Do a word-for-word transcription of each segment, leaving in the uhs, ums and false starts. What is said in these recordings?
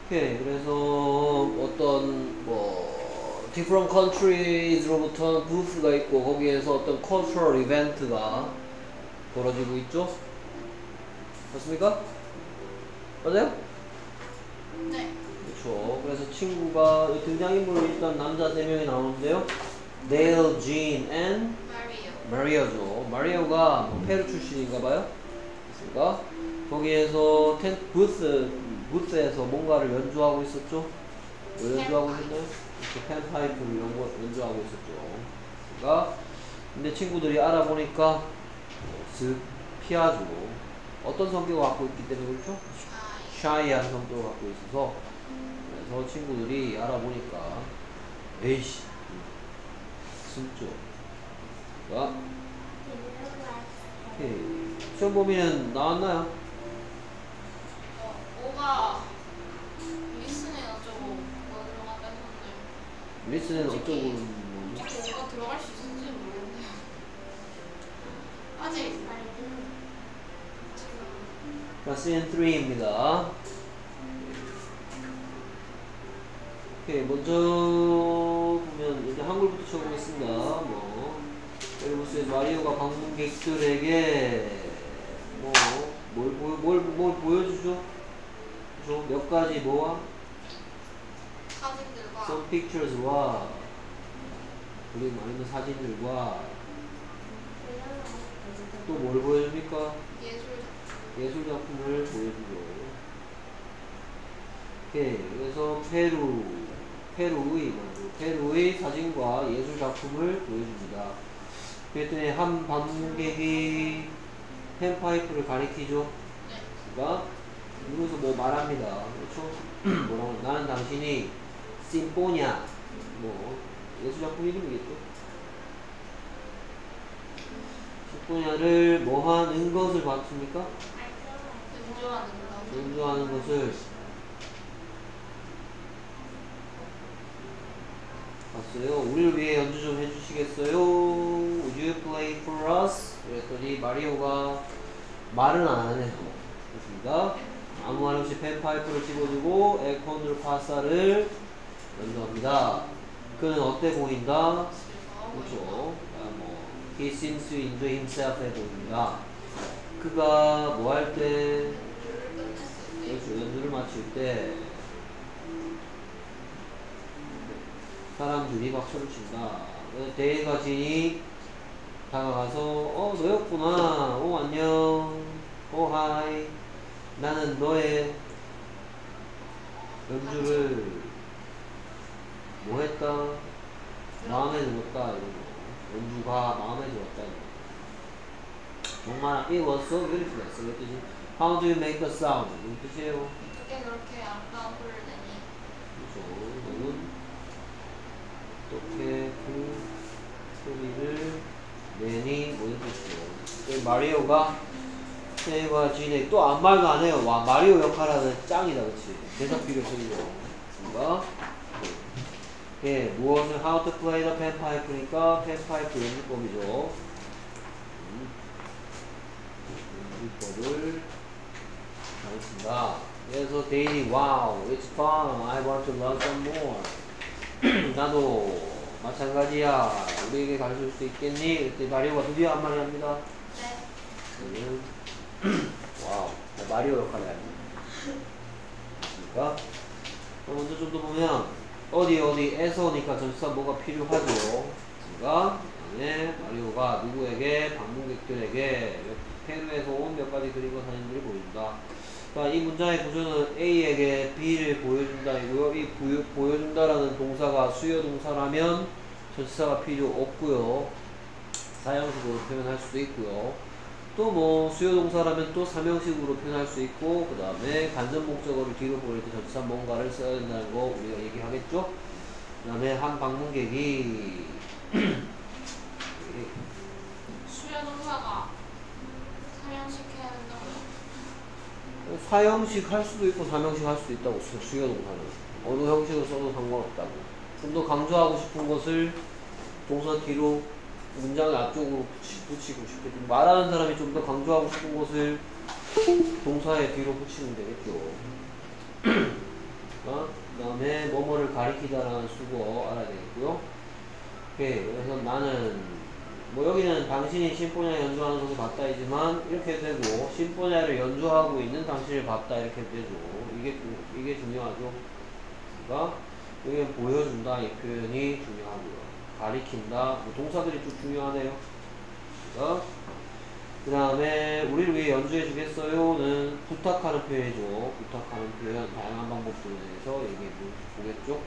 오케이. 그래서 어떤 뭐 different countries로부터 부스가 있고 거기에서 어떤 cultural event가 벌어지고 있죠? 맞습니까? 맞아요? 네. 그렇죠. 그래서 친구가 등장인물로 일단 남자 세 명이 나오는데요. Dale, Jean, and 마리오. 마리오죠. 마리오가 뭐 페루 출신인가봐요. 그렇습니까? 거기에서 텐 부스 부스에서 뭔가를 연주하고 있었죠. 뭐 연주하고 있었나요? 이렇게 펜파이프를 연구, 연주하고 있었죠. 그러니까 근데 친구들이 알아보니까 슥 피하죠. 어떤 성격을 갖고 있기 때문에 그렇죠? 샤이한 성격을 갖고 있어서 그래서 친구들이 알아보니까 에이씨 숨죠. 자, 오케이. 시험 범위는 나왔나요? 어, 오가 리스는 어쩌고 뭐 들어간다 했는데 리스는 어쩌고 솔직히 뭐지? 오가 들어갈 수 있을지 모르겠네요. 아직 자, 씬 삼입니다. 오케이, 먼저 보면 이제 한글부터 쳐보겠습니다. 뭐 엘브스의 마리오가 방문객들에게 뭐 뭘 뭘 뭘 뭘 보여주죠? 그죠? 몇 가지 뭐와 사진들과 some pictures와 그리고 많은 사진들과 또 뭘 보여줍니까? 예술 작품. 예술 작품을 보여주죠. 오케이, 그래서 페루 페루의 먼저 페루의 사진과 예술 작품을 보여줍니다. 그랬더니 한 방문객이 펜파이프를 가리키죠. 네. 그러니까 누구서 뭐 말합니다. 그렇죠? 뭐라고 나는 당신이 심포냐 뭐 예술 작품 이름이겠죠. 심포냐를 뭐 하는 것을 봤습니까? 연주하는 거. 연주하는 것을 봤어요. 우리를 위해 연주 좀 해주시겠어요? Would you play for us? 그랬더니 마리오가 말은 안 하네요. 그렇습니다. 아무 말 없이 펜파이프를 집어주고 에콘드 파사를 연주합니다. 그는 어때 보인다? 그렇죠. 아, 뭐 He seems to enjoy himself 해 보입니다. 그가 뭐 할 때? 그렇죠. 연주를 마칠 때 사람들이 박수를 친다. 데이가 진이 다가가서 어 너였구나. 오 안녕. 오 하이. 나는 너의 연주를 뭐 했다? 마음에 들었다. 이런 거. 연주가 마음에 들었다. 이런 거. 정말 it was so beautiful. 했어. 그 뜻이 How do you make the sound? 이런 뜻이에요. 어떻게 그렇게 아름다운 소리를 내니? 그렇죠. 너는 어떻게 그 소리를 내니? 뭐 이런 뜻이죠. 마리오가 세과 진에 또 아무 말도 안 해요. 와 마리오 역할하는 짱이다, 그치? 대사 필요 없죠. 뭔가 예 무엇을 how to play the panpipe니까 panpipe 연주법이죠. 연주법을 가르친다. 그래서 데이리 wow it's fun I want to learn some more. 나도 마찬가지야. 우리에게 가르칠 수 있겠니? 그때 마리오가 드디어 한 마디 합니다. 네. 와우, 마리오 역할을 합니다. 그러니까 먼저 좀 더 보면 어디 어디에서니까 전치사 뭐가 필요하죠. 그러니까 그다음에 마리오가 누구에게 방문객들에게 페루에서 온 몇 가지 그림과 사진들을 보여준다. 그러니까 이 문장의 구조는 A에게 B를 보여준다 이고요. 이 부여, 보여준다라는 동사가 수요 동사라면 전치사가 필요 없고요. 사형식으로 표현할 수도 있고요. 또 뭐 수요동사라면 또 삼형식으로 표현할 수 있고 그 다음에 간접 목적어를 뒤로 보낼 때 전치사 뭔가를 써야 된다는 거 우리가 얘기하겠죠. 그 다음에 한 방문객이 수요동사가 삼형식 해야 된다고요? 사형식 할 수도 있고 삼형식 할 수도 있다고. 수요동사는 어느 형식을 써도 상관없다고. 좀 더 강조하고 싶은 것을 동사 뒤로 문장을 앞쪽으로 붙이, 붙이고 싶게 좀 말하는 사람이 좀 더 강조하고 싶은 것을 동사의 뒤로 붙이면 되겠죠. 가리키다라는 수고 알아야 되겠고요. 오케이. 그래서 나는 뭐 여기는 당신이 심포니아 연주하는 것을 봤다이지만 이렇게 해도 되고 심포니아를 연주하고 있는 당신을 봤다 이렇게 해도 되죠. 이게 이게 중요하죠. 그러니까 여기 보여준다 이 표현이 중요하고요. 가리킨다 뭐 동사들이 좀 중요하네요. 그러니까 그 다음에 우리를 위해 연주해 주겠어요는 부탁하는 표현이죠. 부탁하는 표현 다양한 방법들에 대해서 얘기해 보겠죠.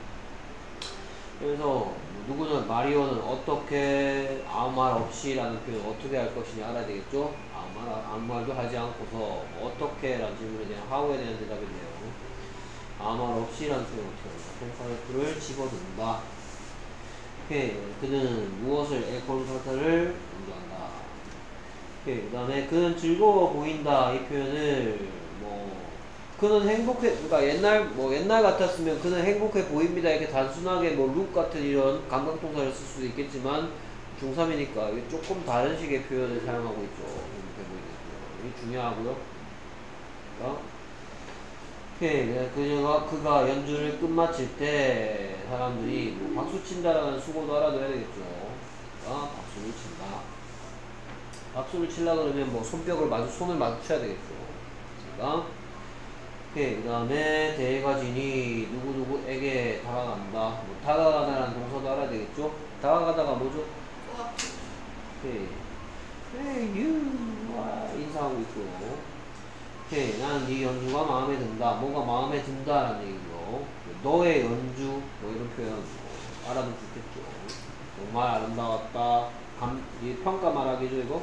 그래서 누구는 마리오는 어떻게 아무 말 없이 라는 표현 어떻게 할 것이냐 알아야 되겠죠. 아무, 말, 아무 말도 하지 않고서 어떻게 라는 질문에 대한 how에 대한 대답이네요. 아무 말 없이 라는 표현 어떻게 할까. 펜팔프를 집어든다. 오케이. 그는 무엇을 에코르사타를 연주한다. 그 다음에 그는 즐거워 보인다 이 표현을 뭐 그는 행복해 그러니까 옛날 뭐 옛날 같았으면 그는 행복해 보입니다 이렇게 단순하게 뭐 룩 같은 이런 감각동사를 쓸 수도 있겠지만 중삼이니까 이게 조금 다른 식의 표현을 사용하고 있죠. 행복해 보이는 표현 이게 중요하고요. 그러니까 오케이. 그녀가 그가 연주를 끝마칠 때 사람들이 뭐 박수 친다라는 수고도 알아둬야 되겠죠. 그러니까 박수를 친다. 박수를 치려고 그러면 뭐 손뼉을 마주, 손을 마주쳐야 되겠죠. 그러니까, 오케이. 그 다음에 대가진이 누구누구에게 다가간다. 뭐, 다가가다라는 동사도 알아야 되겠죠. 다가가다가 뭐죠? 오케이. Hey, you. 와, 인사하고 있고. 오케이. 난 네 연주가 마음에 든다. 뭐가 마음에 든다라는 얘기죠. 너의 연주, 뭐 이런 표현 뭐 알아두면 좋겠죠. 정말 아름다웠다. 감, 이 평가 말하기죠, 이거?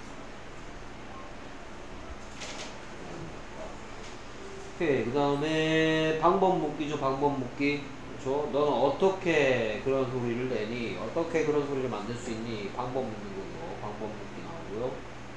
오케이. 그 다음에 방법 묻기죠. 방법 묻기. 그렇죠. 너는 어떻게 그런 소리를 내니? 어떻게 그런 소리를 만들 수 있니? 방법 묻는 거죠. 방법 묻기 나오고요.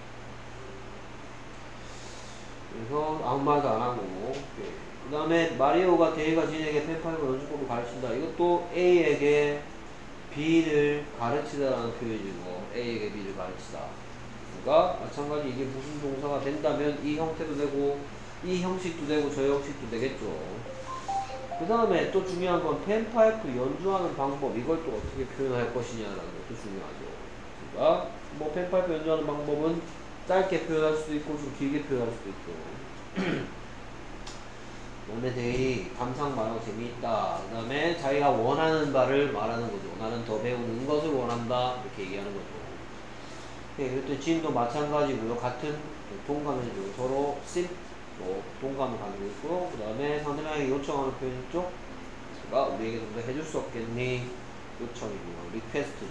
그래서 아무 말도 안 하고. 그 다음에 마리오가 데이가 진에게 펜팔과 연주법을 가르친다. 이것도 A에게 B를 가르치다라는 표현이고 A에게 B를 가르치다. 그러니까 마찬가지 이게 무슨 동사가 된다면 이 형태도 되고 이 형식도 되고 저 형식도 되겠죠. 그 다음에 또 중요한 건 펜파이프 연주하는 방법 이걸 또 어떻게 표현할 것이냐라는 것도 중요하죠. 그러니까 뭐 펜파이프 연주하는 방법은 짧게 표현할 수도 있고 좀 길게 표현할 수도 있죠. 그 다음에 데이 감상 말하고 재미있다. 그 다음에 자기가 원하는 바를 말하는 거죠. 나는 더 배우는 것을 원한다 이렇게 얘기하는 거죠. 네, 그리고 진도 마찬가지고요. 같은 동감이죠. 서로 씹 뭐 동감을 가지고 있고 그 다음에 상대방에게 요청하는 표현 있죠. 그러니까 우리에게 좀 더 해줄 수 없겠니? 요청이고요. 리퀘스트죠.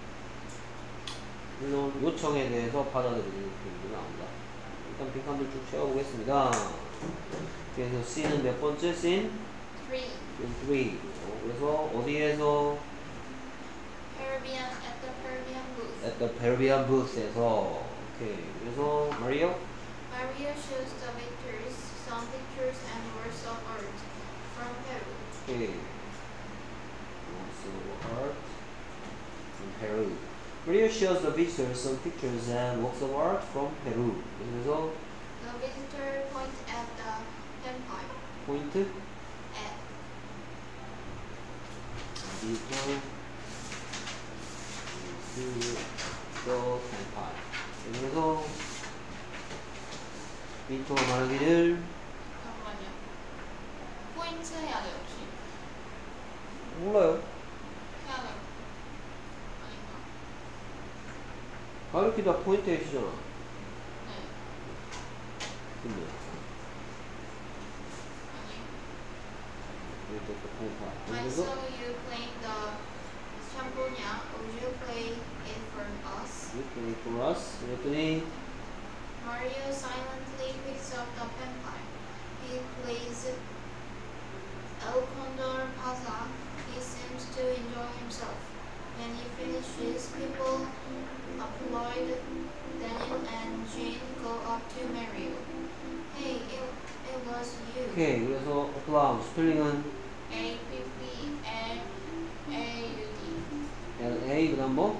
물론 요청에 대해서 받아들이는 표현이 나옵니다. 일단 빈칸들 쭉 채워보겠습니다. 그래서 C는 몇 번째? Scene? 삼. 삼. 그래서 어디에서? Peruvian at the Peruvian booth. At the Peruvian booth에서. 오케이. 그래서 Mario? Mario shows the victors some pictures and works of art from Peru. 오케이. Works of art from Peru. Mario shows the visitors some pictures and works of art from Peru. 그래서 The visitor points at the panpipe. 포인트? At. visitor to the panpipe. 그래서 빈토가 말하기를 잠깐만요. 포인트 해야 돼요, 혹시? 몰라요. 해야 돼요. 아닌가? 가르키다 포인트 해주잖아. 네. 근데 아니. 이렇게 또 포인트. I 그래서 saw you playing the champonia. Would you play it for us? You play for us. 그랬더니 Mario silently picks up the panpipe. He plays El Condor Pasa. He seems to enjoy himself. When he finishes, people applaud. Daniel and Jane go up to Mario. Hey, it, it was you. 오케이. 그래서 applaud 스펠링은 A P P L A U D. L A 그다음 뭐?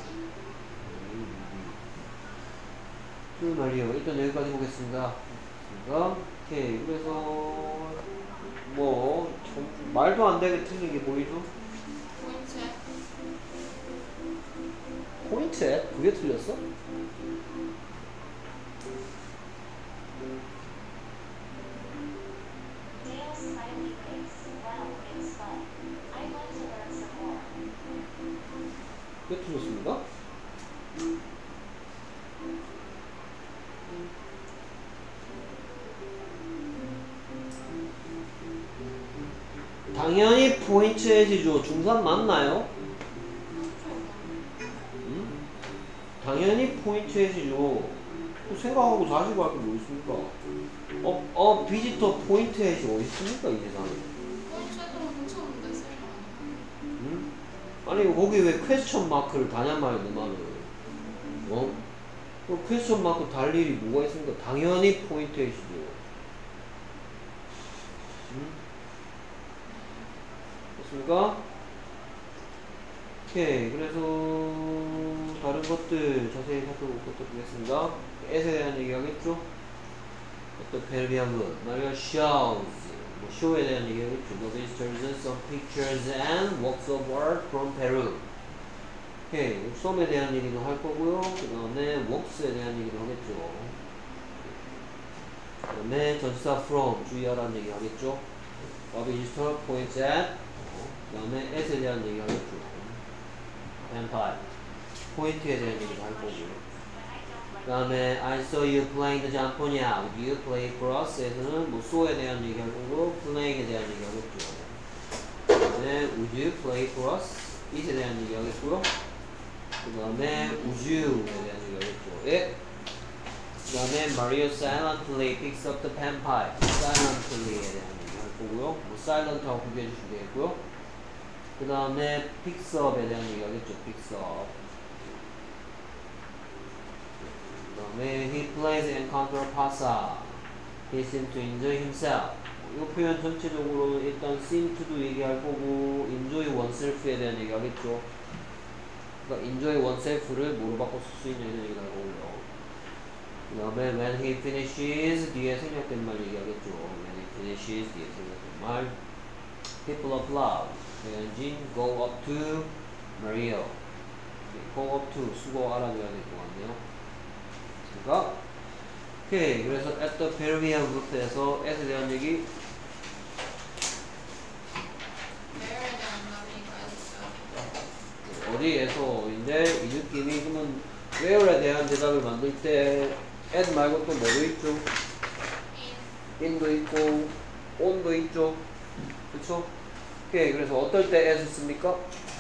그 말이요. 일단 여기까지 보겠습니다. 그러니까 오케이. 그래서 뭐 전, 말도 안 되게 틀린 게 보이죠? 포인트. 포인트에? 그게 틀렸어? Dale slightly thinks, well, it's fun. I want to learn some more. 그게 틀렸습니다. 당연히 포인트에지죠. 중산 맞나요? 음? 당연히 포인트에지죠. 생각하고 자시고 할 게 뭐 있습니까? 어, 어, 비지터 포인트에지 어디 있습니까 이 세상에? 포인트도 붙였는데 쓸모. 음? 아니 거기 왜 퀘스천 마크를 다냐 말이야 너만은. 어? 그 퀘스천 마크 달 일이 뭐가 있습니까? 당연히 포인트에지죠. 음? 됐습니까? 오케이. 그래서 다른 것들 자세히 살펴보도록 하겠습니다. 에스에 대한 얘기 하겠죠? 어떤 페르비안군 마리아 shows 뭐 쇼에 대한 얘기 하겠죠. The visitors some pictures and works of art from Peru. 오케이. some에 대한 얘기도 할 거고요. 그 다음에 works에 대한 얘기도 하겠죠. 그 다음에 전치사 from 주의하라는 얘기 하겠죠. A visitor points at 그 다음에 at에 대한 얘기 하겠죠. vampire 포인트에 대한 얘기도 할 거고요. 그 다음에 I saw you playing the jamponya. Would you play for us? 에서는 뭐 so에 대한 얘기 할 거고 playing에 대한 얘기 하겠죠. 그 다음에 Would you play for us? it에 대한 얘기 하겠고요. 그 다음에 Would you에 대한 얘기 하겠죠. 예. 그 다음에 Mario silently picks up the pen pipe. silently에 대한 얘기 할 거고요. 뭐 silent하고 구비해 주시면 되겠고요. 그 다음에 picks up에 대한 얘기 하겠죠. picks up. 그 다음에 he plays encounter pasa. He seems to enjoy himself. 이 표현 전체적으로는 일단 seem to도 얘기할 거고 enjoy oneself에 대한 얘기 하겠죠. 그러니까 enjoy oneself를 뭐로 바꿔 쓸 수 있냐 이런 얘기를 할 거고요. 그 다음에 when he finishes 뒤에 생략된 말 얘기하겠죠. when he finishes 뒤에 생략된 말 people applaud. 배현진 go up to Mario. go up to 수고 알아둬야 될 것 같네요. 그러니까 오케이. 그래서 at the Peruvian buffet에서 at에 대한 얘기 Where에 대한 답이니까 어디에서인데 이 느낌이 그러면 where에 대한 대답을 만들 때 at 말고 또 뭐도 있죠? in in도 있고 on도 있죠. 그쵸? 오케이. 그래서 어떨 때 as 씁니까?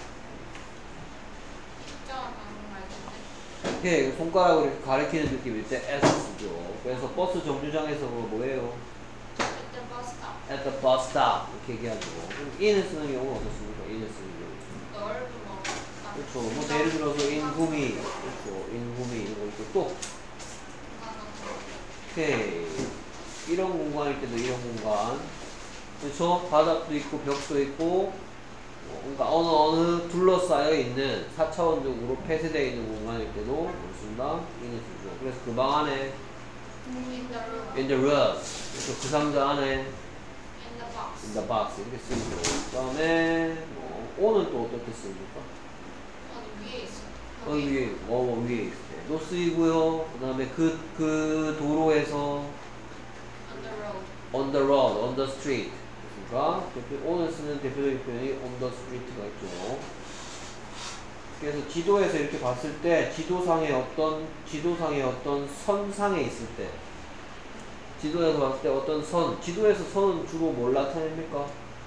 특정한 방법 말인데. 오케이. 손가락으로 이렇게 가리키는 느낌일 때 as 쓰죠. 그래서 버스 정류장에서 뭐예요? At the bus stop. at the bus stop 이렇게 얘기하죠. 그럼 in을 쓰는 경우는 어떻습니까? in을 쓰는 경우. 넓은 뭐. 아, 그렇죠. 뭐 예를 들어서 in 구미, 그렇죠. in 구미 이런 거 있고 또 공간은 오케이. 이런 공간일 때도 이런 공간, 그렇죠. 바닥도 있고 벽도 있고, 어, 그러니까 어느 어느 둘러싸여 있는 사 차원적으로 폐쇄되어 있는 공간일 때도 뭘 쓴다? in을 쓰죠. 그래서 그 방 안에 in the room. in the room, 그렇죠. 그 상자 안에 In the box. in the box 이렇게 쓰이죠. 그 다음에 뭐 on은 또 어떻게 쓰입니까? 어디 위에 있어. 어, 위에, 어, 어, 위에 있어요. 또 쓰이고요. 그 다음에 그, 그 도로에서 On the road. on the road, on the street. 그러니까 대표, 오늘 쓰는 대표적인 표현이 on the street가 있죠. 그래서 지도에서 이렇게 봤을 때 지도상의 어떤 지도상의 어떤 선상에 있을 때 지도에서 봤을 때 어떤 선, 지도에서 선은 주로 뭘 나타냅니까?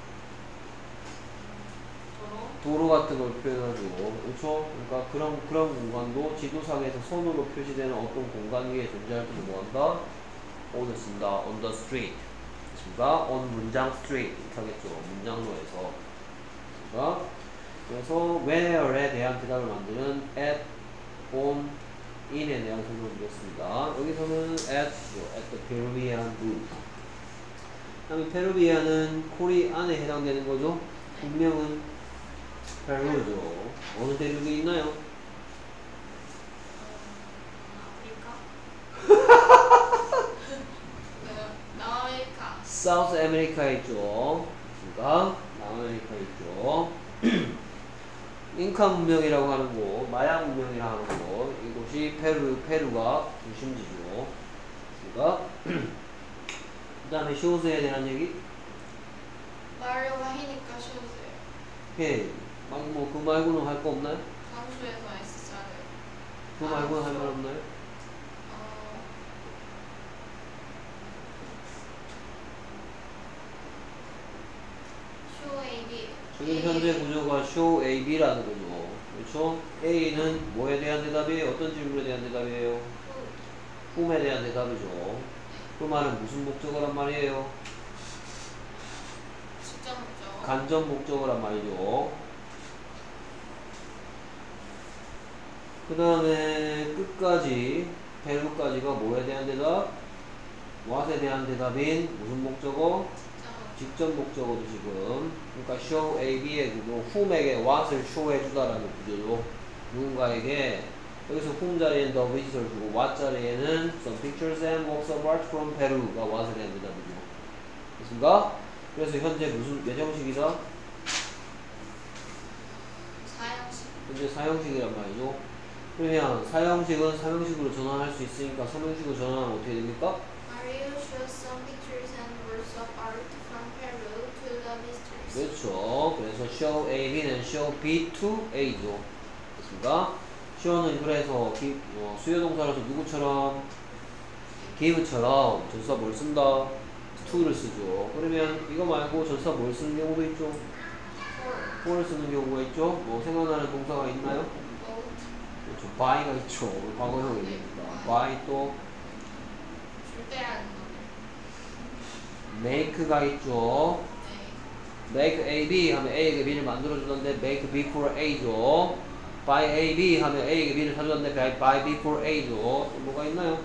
도로. 도로 같은 걸 표현하죠. 그렇죠? 그러니까 그런 그런 공간도 지도상에서 선으로 표시되는 어떤 공간 위에 존재할 때는 뭐한다? on을 쓴다. on the street. 그렇습니까? on 문장 street 이렇게 하겠죠. 문장로에서. 그러니까 그래서 where에 대한 대답을 만드는 at, on, in에 대한 설명을 드렸습니다. 여기서는 at죠. at the Peruvian booth. 그다음에 페루비안은 코리안에 해당되는 거죠. 국명은 페루죠. 어느 대륙에 있나요? 아프리카. 그 남아메리카. 사우스 아메리카에 있죠. 됐습니까? 남아메리카 있죠. 잉카 문명이라고 하는 곳, 마야 문명이라고 하는 곳, 이곳이 페루, 페루가 중심지죠. 됐습니까? 그 다음에 쇼즈에 대한 얘기? 마리오가 해니까 쉬우세요. 해. 뭐, 그 말고는 할 거 없나요? 강수에서 S자를. 그 말고는 할 말 없나요? 어, 쇼 에이비. 지금 현재 구조가 show A, B라는 거죠. 그렇죠? A는 뭐에 대한 대답이에요? 어떤 질문에 대한 대답이에요? whom에 대한 대답이죠. 그 말은 무슨 목적어란 말이에요? 직접 묻죠. 간접 목적어란 말이죠. 그 다음에 끝까지 페루까지가 뭐에 대한 대답? what에 대한 대답인 무슨 목적어? 직접 목적어도 지금 그러니까 show A, B의 구조 whom에게 what을 show 해주다라는 구조로 누군가에게 여기서 whom 자리에는 the visitor 주고 what 자리에는 some pictures and works of art from Peru가 what에 대한 대답이죠. 됐습니까? 그래서 현재 무슨 몇 형식이다? 사형식. 현재 사형식이란 말이죠. 그러면 사형식은 삼형식으로 전환할 수 있으니까 삼형식으로 전환하면 어떻게 됩니까? Mario shows some pictures and works of art from Peru to the visitors. 그렇죠. 그래서 show A, B는 show B to A죠. 됐습니까? show는 그래서 기, 어, 수요동사라서 누구처럼? give처럼 전사 뭘 쓴다? to를 쓰죠. 그러면 이거 말고 전사 뭘 쓰는 경우도 있죠? for를 쓰는 경우가 있죠. 뭐 생각나는 동사가 있나요? 그렇죠. buy가 있죠. 과거형입니다. buy 또 줄 때라는 거. make가 있죠. 네. make A, B 하면 A에게 B를 만들어주던데 make B for A죠. buy A, B 하면 A에게 B를 사주던데 buy, buy B for A죠. 또 뭐가 있나요?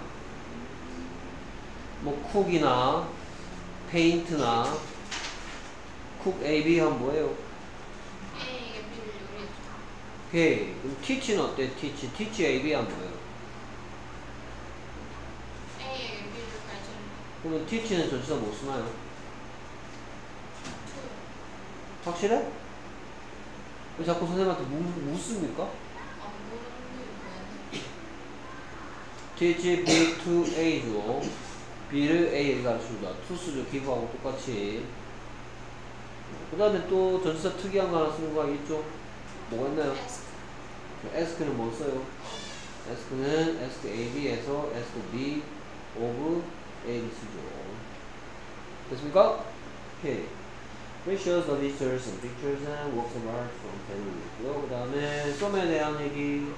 뭐 cook이나 paint나 cook A, B 하면 뭐예요? A에게 B를 요리해주다. 오케이. 그럼 teach는 어때? teach. teach A, B 하면 뭐예요? A에게 B를 가르쳐주다. 그러면 teach는 전치사 뭐 쓰나요? to. 확실해? 왜 자꾸 선생님한테 무, 묻습니까? 아, 모르는 게 teach B to A죠. B를 A에 가르쳐주다. to 쓰죠. give하고 똑같이. 그 다음에 또 전치사 특이한 거 하나 쓰는 거 있죠? 뭐가 있나요? 뭐야? ask. ask는 뭐 써요? ask는 ask A, B에서 ask B of A를 쓰죠. 됐습니까? 오케이. Which shows the visitors and pictures and works of art from Peru 있고요. 그 다음에 some에 대한 얘기.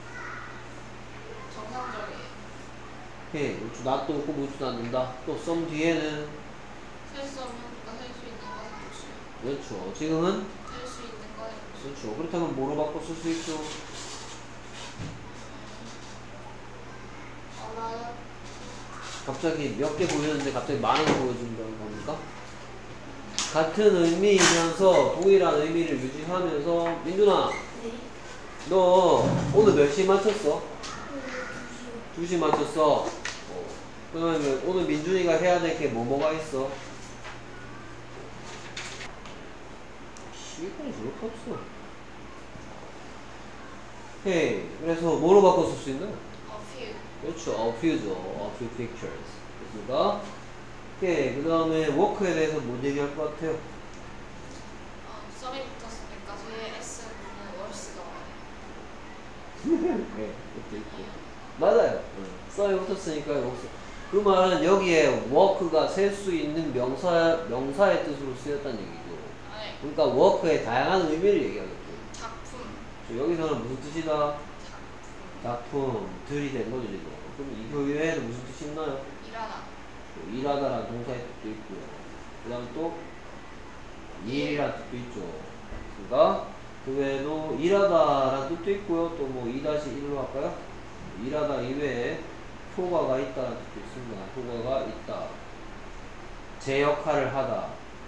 정상적이에요. 오케이. 낫도 없고 묻지도 않는다. 또 some 뒤에는 셀 수 없는 것과 셀 수 있는 것을 붙여요. 그렇죠. 지금은 셀 수 있는 것에 붙여요. 그렇죠. 그렇다면 뭐로 바꿔 쓸 수 있죠? 얼마나 갑자기 몇 개 보였는데 갑자기 많은 거 보여준다는 겁니까? 같은 의미이면서 동일한 의미를 유지하면서 민준아 네. 너 오늘 몇 시에 맞췄어? 두 시 맞췄어. 어. 그러면 오늘 민준이가 해야 될 게 뭐 뭐가 있어? 시간이 저렇게 없어. 헤이 그래서 뭐로 바꿔 쓸 수 있나요? a few. 그렇죠. A few죠. A few pictures. 됐습니까? 오케이. 그 다음에 work에 대해서 뭔 얘기할 것 같아요? 어, 썸이 붙었으니까 뒤에 S는 월스가 와요. 네, 그것도 있고. 맞아요. 썸이 붙었으니까 여기서. 그 말은 여기에 work가 셀 수 있는 명사, 명사의 뜻으로 쓰였다는 얘기죠. 아, 네. 그러니까 work의 다양한 의미를 얘기하겠죠. 작품. 저 여기서는 무슨 뜻이다? 작품. 작품, 들이 된 거죠, 지금. 그럼 이 교회에는 무슨 뜻이 있나요? 일하다. 뭐 일하다라는 동사의 뜻도 있고요. 그 다음에 또 일이라는 뜻도 있죠. 그러니까 그 외에도 일하다라는 뜻도 있고요. 또 뭐 이 다시 일로 할까요? 일하다 이외에 효과가 있다는 뜻도 있습니다. 효과가 있다. 제 역할을 하다.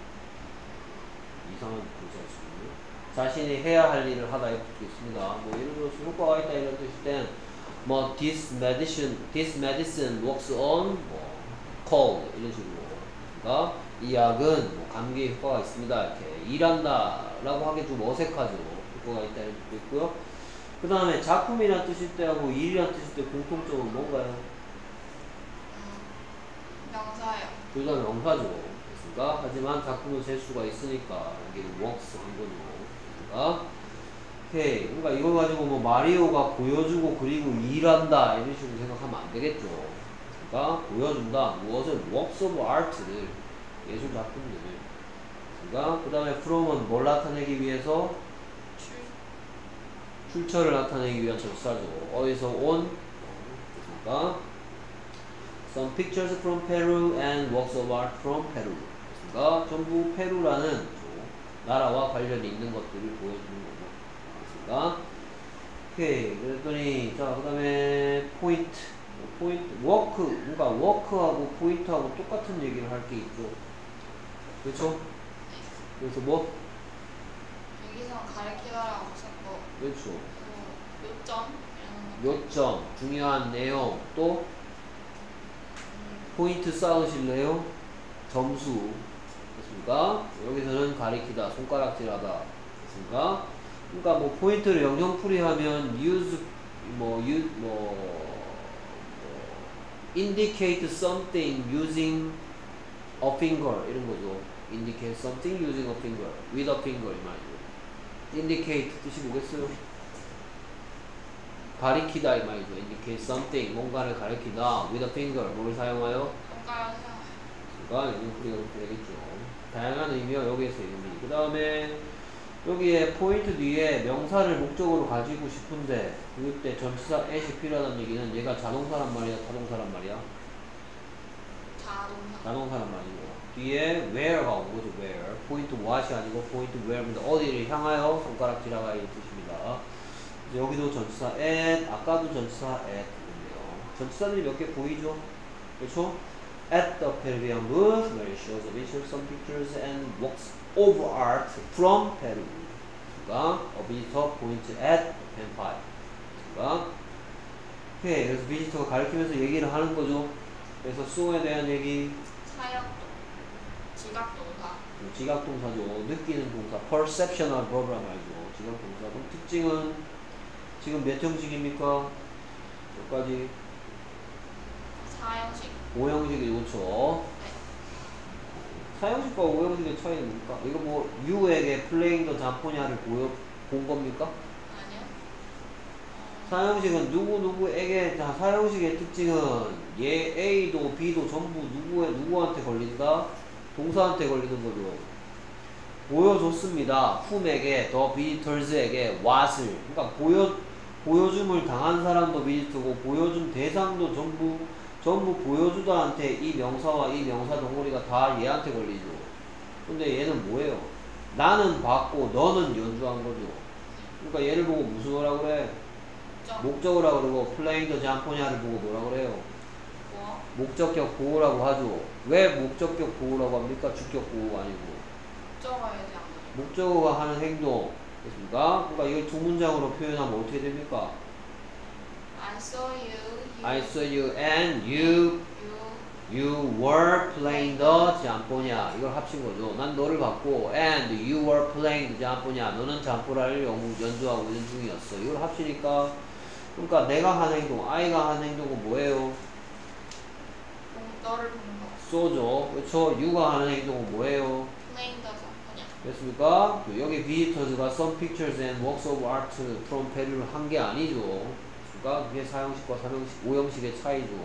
이상한 동사였습니다. 자신이 해야 할 일을 하다 이런 뜻도 있습니다. 뭐 예를 들어서 효과가 있다 이런 뜻일 땐 뭐 this medicine, this medicine works on 뭐 cold 이런 식으로. 그러니까 이 약은 뭐 감기에 효과가 있습니다. 이렇게 일한다 라고 하기 좀 어색하죠. 효과가 있다는 뜻도 있고요. 그 다음에 작품이란 뜻일 때하고 일이란 뜻일 때 공통점은 뭔가요? 음, 명사예요. 둘 다 명사죠. 그렇습니까? 하지만 작품을 셀 수가 있으니까 이게 works 한 거죠. 그러니까 오케이. 그러니까 이걸 가지고 뭐 마리오가 보여주고 그리고 일한다 이런 식으로 생각하면 안 되겠죠. 그러니까 보여준다. 무엇을? works of art를 예술 작품들을. 그러니까 그 다음에 from은 뭘 나타내기 위해서? 출 출처를 나타내기 위한 절사죠. 어디서 온? 그러니까 some pictures from Peru and works of art from Peru. 그러니까 전부 페루라는 나라와 관련이 있는 것들을 보여주는 거죠. 그러니까 오케이. 그랬더니 자 그다음에 포인트, 포인트, 워크. 뭔가 워크하고 포인트하고 똑같은 얘기를 할 게 있죠. 그렇죠? 그래서 뭐? 여기서 가르치다라고 썼고 그렇죠. 그 요점 이런 거. 요점, 중요한 내용, 또 음, 포인트 쌓으실래요? 점수. 그렇습니까? 여기서는 가리키다, 손가락질하다. 그렇습니까? 그러니까 뭐 포인트를 영영풀이 하면 use 뭐 use 뭐, 뭐 indicate something using a finger 이런 거죠. indicate something using a finger with a finger 이 말이죠. indicate 뜻이 뭐겠어요? 가리키다 이 말이죠. indicate something 뭔가를 가리키다 with a finger 뭘 사용하여? 손가락 사용. 그러니까 영영풀이가 그렇게 되겠죠. 다양한 의미와 여기에서 의미. 그 다음에 여기에 포인트 뒤에 명사를 목적으로 가지고 싶은데 그럴 때 전치사 at이 필요하다는 얘기는 얘가 자동사란 말이야, 타동사란 말이야? 자동사. 자동사란 말이고 뒤에 where가 온 거죠. where 포인트 what이 아니고 포인트 where입니다. 어디를 향하여 손가락질하가 이 뜻입니다. 이제 여기도 전치사 at, 아까도 전치사 at인데요. 전치사들이 몇 개 보이죠? 그렇죠? At the Peruvian booth, where it shows a visitor some pictures and works of art from Peru. 그러니까 a visitor points at the pen pile. 그러니까 오케이. 그래서 비지터가 가리키면서 얘기를 하는 거죠. 그래서 수어에 대한 얘기, 사역동. 지각동사. 지각동사죠. 느끼는 동사, perceptional verb란 말이죠. 지각동사. 그럼 특징은 지금 몇 형식입니까? 몇 가지? 사형식. 오형식이 좋죠. 네. 사형식과 오형식의 차이는 뭡니까? 이거 뭐 유에게 플레잉 더 잠포냐를 보여 본 겁니까? 아니요. 사형식은 누구누구에게, 자 사형식의 특징은 얘 A도 B도 전부 누구에 누구한테 걸린다? 동사한테 걸리는 거죠. 보여줬습니다. whom에게, the visitors에게 what을. 그러니까 보여 보여줌을 당한 사람도 비지터고 보여준 대상도 전부 전부 보여주다한테 이 명사와 이 명사 덩어리가 다 얘한테 걸리죠. 근데 얘는 뭐예요? 나는 받고 너는 연주한 거죠. 그러니까 얘를 보고 무슨 거라 그래? 목적. 목적어라 그러고 플레잉 더 잠포냐를 보고 뭐라 그래요? 뭐? 목적격 보호라고 하죠. 왜 목적격 보호라고 합니까? 주격 보호가 아니고. 목적어에 대한 거. 목적어가 하는 행동. 됐습니까? 그러니까 이걸 두 문장으로 표현하면 어떻게 됩니까? I saw you. you I saw you and you You. You were playing the 잠뽀냐. 이걸 합친 거죠. 난 너를 봤고 and you were playing the 잠뽀냐. 너는 잠뽀라를 연주하고 있는 중이었어. 이걸 합치니까 그러니까 내가 하는 행동, I가 하는 행동은 뭐예요? 공- 너를 보는 거. 쏘죠. 그렇죠? You가 하는 행동은 뭐예요? Playing the 잠po냐. 됐습니까? 여기 visitors가 some pictures and works of art from Peru를 한 게 아니죠. 그러니까 그게 사형식과 삼형식, 오형식의 차이죠.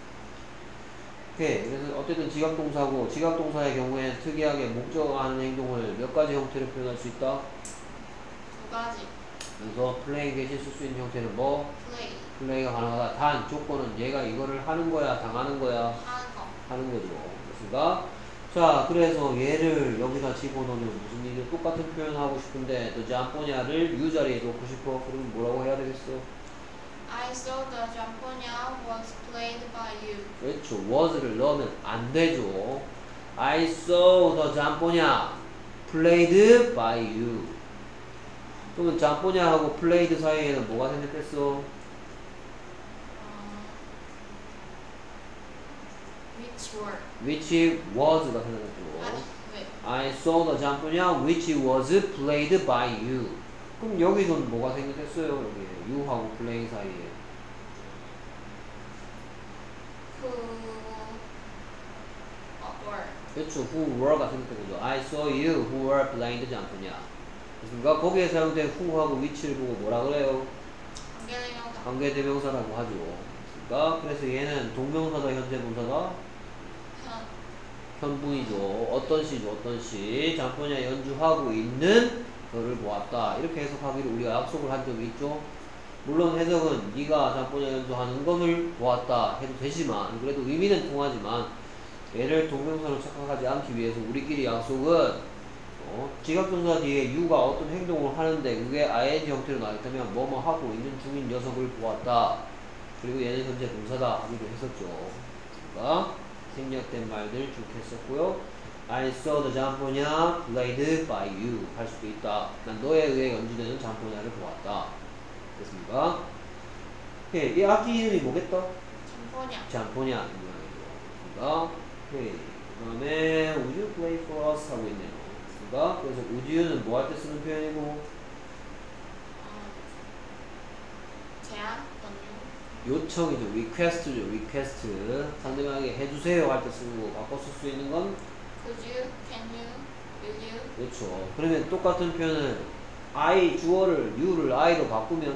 오케이. 그래서 어쨌든 지각동사고 지각동사의 경우에 특이하게 목적어가 하는 행동을 몇 가지 형태로 표현할 수 있다? 두 가지. 그래서 플레이 대신 쓸 수 있는 형태는 뭐? Play. 플레이가 가능하다. 단 조건은 얘가 이거를 하는 거야, 당하는 거야? 하는 거. 하는 거죠. 그렇습니까? 자, 그래서 얘를 여기다 집어넣으면 무슨 일이 똑같은 표현하고 싶은데 너 잠뽀냐를 U 자리에 놓고 싶어. 그러면 뭐라고 해야 되겠어? I saw the 잠po냐 was played by you. 그렇죠. was를 넣으면 안 되죠. I saw the 잠뽀냐 played by you. 그러면 잠뽀냐하고 played 사이에는 뭐가 생겼겠어? 어, which were. which was가 생겼죠. I saw the 잠깐이야 which was played by you. 그럼 여기서는 뭐가 생겼어요? 여기 you하고 play 사이에. Who uh, were 그렇죠. who were가 생겼던 거죠. I saw you who were playing 잠깐이야. 그렇습니까? 거기에 사용된 who하고 which를 보고 뭐라 그래요? 관계대명사. 관계대명사라고 하죠. 그렇습니까? 그래서 얘는 동명사다, 현재 분사다? 현. 현분이죠. 어떤 시죠, 어떤 시. 잠깐이야 연주하고 있는 너를 보았다. 이렇게 해석하기로 우리가 약속을 한 적이 있죠. 물론 해석은 네가 잠깐이야 연주하는 것을 보았다 해도 되지만 그래도 의미는 통하지만 얘를 동명사로 착각하지 않기 위해서 우리끼리 약속은 어, 지각동사 뒤에 you가 어떤 행동을 하는데 그게 아이엔지 형태로 나기 때문에 뭐뭐 하고 있는 중인 녀석을 보았다. 그리고 얘는 현재 동사다 하기로 했었죠. 그러니까 생략된 말들 쭉 했었고요. I saw the 잠포냐 played by you 할 수도 있다. 난 너에 의해 연주되는 잠포냐를 보았다. 됐습니까? 예, 이 악기 이름이 뭐겠다? 잠포냐. 잠포냐 이 모양이죠. 그러니까 오케이. 그 다음에 would you play for us 하고 있네요. 그러니까 그래서 would you는 뭐 할 때 쓰는 표현이고 어, 제안 권유. 요청이죠. request죠. request 상대방에게 해주세요 할 때 쓰는 거 바꿔 쓸 수 있는 건 Could you? Can you? Will you? 그렇죠. 그러면 똑같은 표현을 I 주어를 you를 I로 바꾸면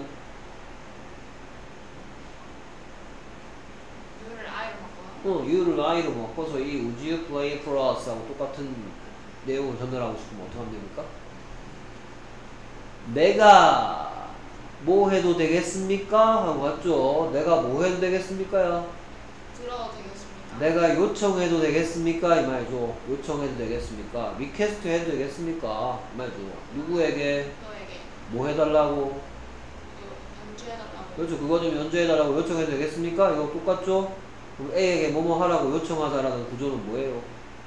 You를 I로 바꿔요. 어, you를 I로 바꿔서 이 would you play for us 하고 똑같은 내용을 전달하고 싶으면 어떻게 하면 됩니까? 내가 뭐 해도 되겠습니까? 하고 갔죠. 내가 뭐 해도 되겠습니까요? 들어도 되겠습니까? 내가 요청해도 되겠습니까? 이 말이죠. 요청해도 되겠습니까? 리퀘스트 해도 되겠습니까? 이 말이죠. 누구에게 너에게 뭐 해달라고? 요- 연주해달라고. 그렇죠. 그거 좀 연주해달라고 요청해도 되겠습니까? 이거 똑같죠? 그럼 A에게 뭐뭐 하라고 요청하자라는 구조는 뭐예요?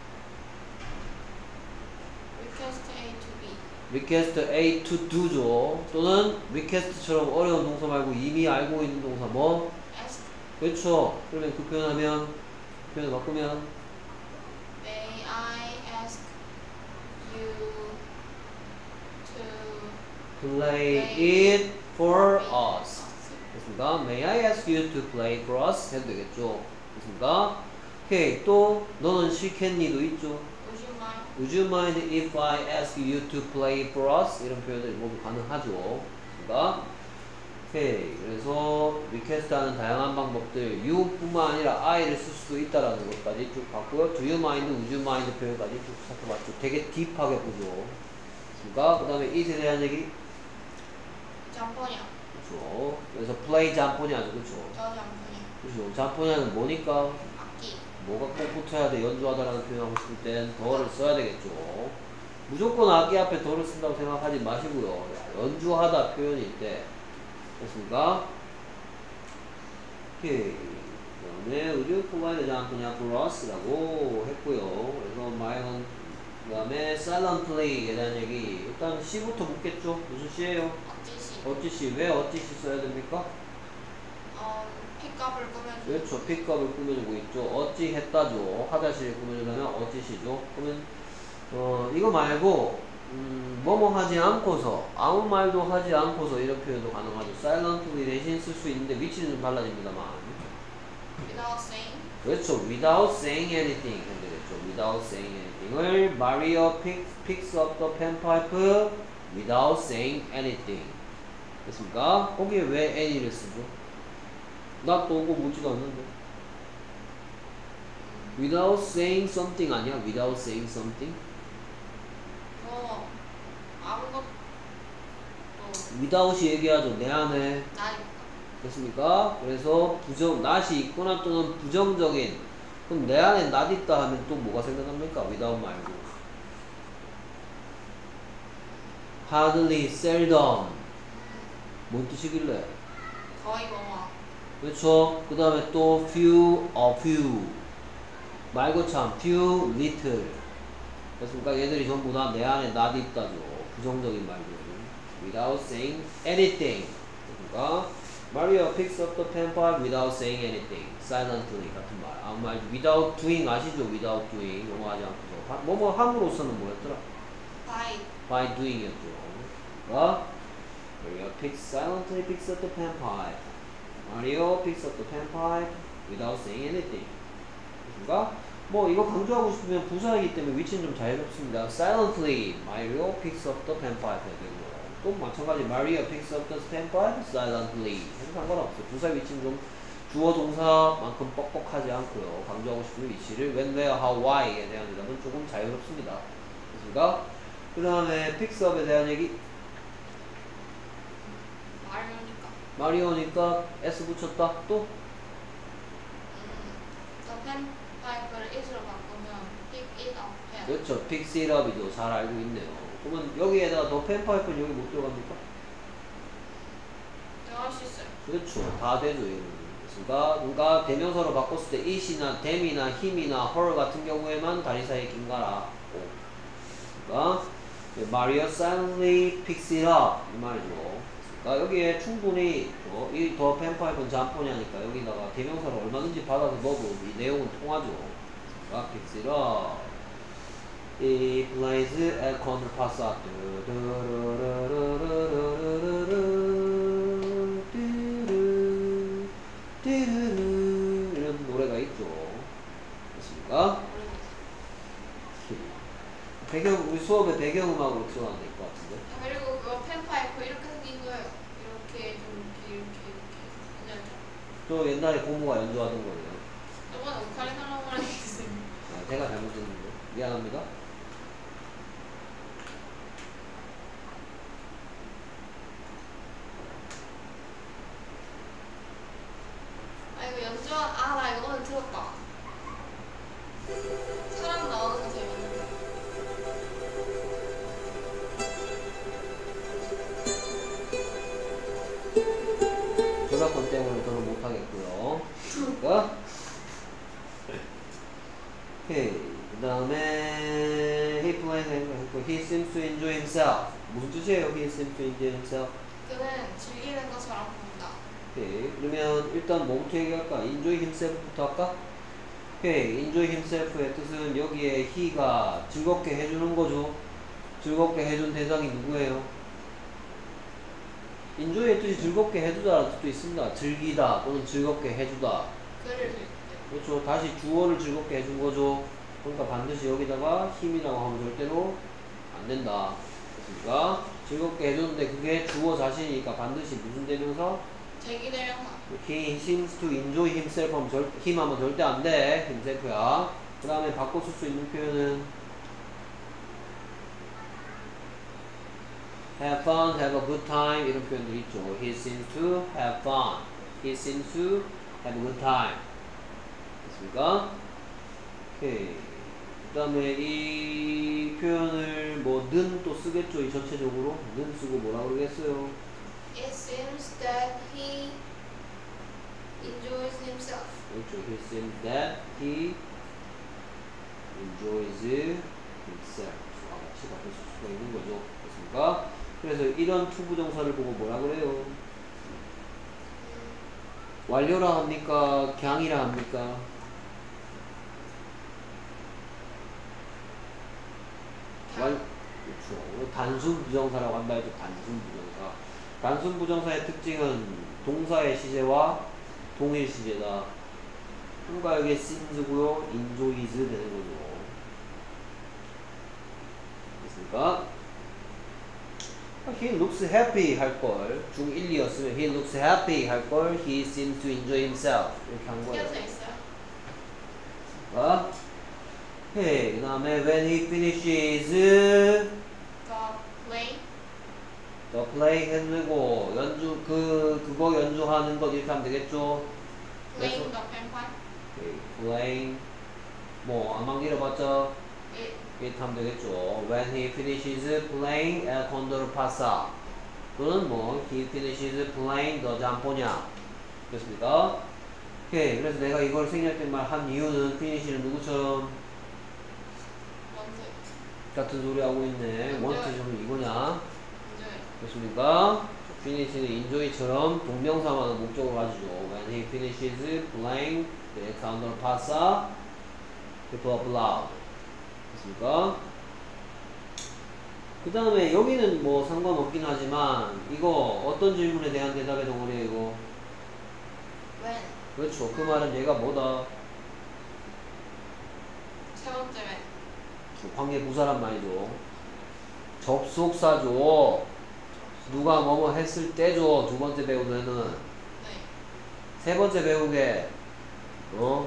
Request A to B. request A to do죠. 또는 request처럼 어려운 동사 말고 이미 알고 있는 동사 뭐? Ask. 그렇죠. 그러면 그 표현하면 표현을 바꾸면 May I ask you to play play it for for us. 됐습니까? May I ask you to play for us? 해도 되겠죠. 됐습니까? 오케이. 또 너는 싫겠니도 있죠. Would you mind? Would you mind if I ask you to play for us? 이런 표현들이 모두 가능하죠. 됐습니까? 오케이. 그래서 request 하는 다양한 방법들 you 뿐만 아니라 I를 쓸 수도 있다라는 것까지 쭉 봤고요. Do you mind, would you mind 표현까지 쭉 살펴봤죠. 되게 딥하게 보죠. 됐습니까? 그 다음에 it에 대한 얘기 잠포냐. 그렇죠. 그래서 play 잠포냐죠. 그렇죠. 저 잠포냐. 그렇죠. 잠포냐는 뭐니까? 악기. 뭐가 꼭 붙어야 돼? 연주하다라는 표현하고 싶을 땐 더를 써야 되겠죠. 무조건 악기 앞에 더를 쓴다고 생각하지 마시고요. 연주하다 표현일 때 됐습니까? 오케이. 그 다음에 의류 포괄 되지 않느냐 for us라고 했고요. 그래서 마이언 그 다음에 silent play에 대한 얘기 일단 C부터 묻겠죠. 무슨 C예요? 억지시. 어찌시. 왜 어찌시 써야 됩니까? 어, 픽업을 꾸며주는. 그렇죠. 픽업을 꾸며주고 있죠. 어찌 했다죠. 하다시를 꾸며주려면 어찌시죠. 그러면 어 이거 말고 음, 뭐뭐 하지 않고서 아무 말도 하지 않고서 이런 표현도 가능하죠. silently 대신 쓸 수 있는데 위치는 좀 달라집니다만 Without saying. 그렇죠. without saying anything 해야 되겠죠. without saying anything을 Mario picks, picks up the panpipe without saying anything 됐습니까? 거기에 왜 any를 쓰죠? 나 또 오고 묻지도 않는데 without saying something 아니야? without saying something? 뭐 아무것도 without이 얘기하죠. 내 안에 나이 됐습니까? 그래서 부정, not이 있거나 또는 부정적인 그럼 내 안에 not 있다 하면 또 뭐가 생각납니까? without 말고 hardly, seldom 뭔 뜻이길래? 거의 뭐뭐. 그렇죠? 그 다음에 또 few, a few 말고참 few, little 됐습니까? 얘들이 전부 다 내 안에 not 있다죠. 부정적인 말들 without saying anything 됐습니까? Mario picks up the pen pipe without saying anything. Silently 같은 말. 아무 말 without doing 아시죠? without doing 영어 하지 않고서 뭐뭐 함으로써는 뭐였더라? By by doing이었죠. 어? Mario picks silently picks up the pen pipe. Mario picks up the pen pipe without saying anything. 그러니까 뭐 이거 강조하고 싶으면 부사이기 때문에 위치는 좀 자유롭습니다. Silently Mario picks up the pen pipe 해야 되고 또 마찬가지 Maria picks up the pen pipe silently 해도 상관없어요. 부사 위치는 좀 주어 동사만큼 뻑뻑하지 않고요. 강조하고 싶은 위치를 when, where, how, why에 대한 대답은 조금 자유롭습니다. 그렇습니까? 그 다음에 picks up에 대한 얘기 말이니까. 마리오니까 s 붙였다. 또 The pen pipe를 it으로 바꾸면 pick it up 해야 돼. 그렇죠. picks it up이죠. 잘 알고 있네요. 그러면 여기에다가 더 pen pipe는 여기 못 들어갑니까? 들어갈 수 있어요. 그렇죠. 다 되죠. 여기는. 그러니까, 그러니까 대명사로 바꿨을 때 it이나 them이나 him이나 her 같은 경우에만 다리 사이에 낀가라. 그러니까 Maria silently picks it up 이 말이죠. 그러니까 여기에 충분히 이 더 펜파이브는 잠포냐니까 여기다가 대명사를 얼마든지 받아서 넣어도 이 내용은 통하죠. 그러니까 picks it up. He plays at corner pass up. 이런 노래가 있죠. 됐습니까? 배경, 우리 수업의 배경음악으로 들어가면 될 것 같은데. 아, 그리고 그거 펜 파이프 이렇게 생긴 거예요. 이렇게 좀 이렇게 이렇게 이렇게. 또 옛날에 고모가 연주하던 거예요. 저번에 오카리나 라고는 했어요. 아, 제가 잘못했는데. 미안합니다. 아 이거 연주한 아나 이거 오늘 들었다. 사람 나오는 거 재밌는데. 저작권 때문에 저는 못하겠고요. 그러니까 오케이. 그 다음에 he plays he seems to enjoy himself. 무슨 뜻이에요? he seems to enjoy himself. 그는 즐기는 것처럼 보인다. 오케이. 그러면 일단 뭐부터 얘기할까? enjoy himself부터 할까? 오케이. enjoy himself의 뜻은 여기에 he가 즐겁게 해주는 거죠. 즐겁게 해준 대상이 누구예요? enjoy의 뜻이 즐겁게 해주다라는 뜻도 있습니다. 즐기다 또는 즐겁게 해주다. 그를 즐길 때. 그렇죠. 다시 주어를 즐겁게 해준 거죠. 그러니까 반드시 여기다가 힘이라고 하면 절대로 안 된다. 그렇습니까? 즐겁게 해줬는데 그게 주어 자신이니까 반드시 무슨 대명사? 제기 대명사. He seems to enjoy himself 하면 절, him 하면 절대 안 돼. himself야. 그 다음에 바꿔 쓸 수 있는 표현은 have fun, have a good time 이런 표현들 있죠. He seems to have fun. He seems to have a good time. 됐습니까? 오케이. 그 다음에 이 표현을 뭐 는 또 쓰겠죠. 이 전체적으로 는 쓰고 뭐라 그러겠어요? It seems that he enjoys himself. 그렇죠. He seems that he enjoys himself. 아, 같이 바꿀 수가 있는 거죠. 됐습니까? 그래서 이런 투부정사를 보고 뭐라 그래요? 완료라 합니까? 강이라 합니까? 완, 그렇죠. 단순 부정사라고 한다 해도 단순 부정사. 단순 부정사의 특징은 동사의 시제와 동일 시제다. 그러니까 여기 since고요, enjoys 되는 거죠. 됐습니까? He looks happy 할걸 중일이었으면 he looks happy 할걸 he seems to enjoy himself 이렇게 한 거예요. 띄어져 있어요. 어? 오케이. 그 다음에 when he finishes The play. the play 해주고 연주 그 그거 연주하는 것 이렇게 하면 되겠죠. Playing the panpipe. 오케이. playing 뭐 안만 길어봤죠. It 이렇게 하면 되겠죠. When he finishes playing El Condor Pasa 또는 뭐 he finishes playing the Jampoña 됐습니까? 오케이. 그래서 내가 이걸 생략된 말 한 이유는 finish는 누구처럼 먼저 같은 소리 하고 있네. 원트 좀 이거냐? 먼저 됐습니까? finish는 enjoy처럼 동명사만은 목적을 가지죠. When he finishes playing the counter pasa, people applaud. 됐습니까? 그 다음에 여기는 뭐 상관없긴 하지만 이거 어떤 질문에 대한 대답의 덩어리야 이거? When 그렇죠. 그 말은 얘가 뭐다? 세 번째 when 관계 부사란 말이죠. 접속사죠. 누가 뭐뭐 했을 때죠. 두 번째 배우면은. 네. 세 번째 배운 게 어?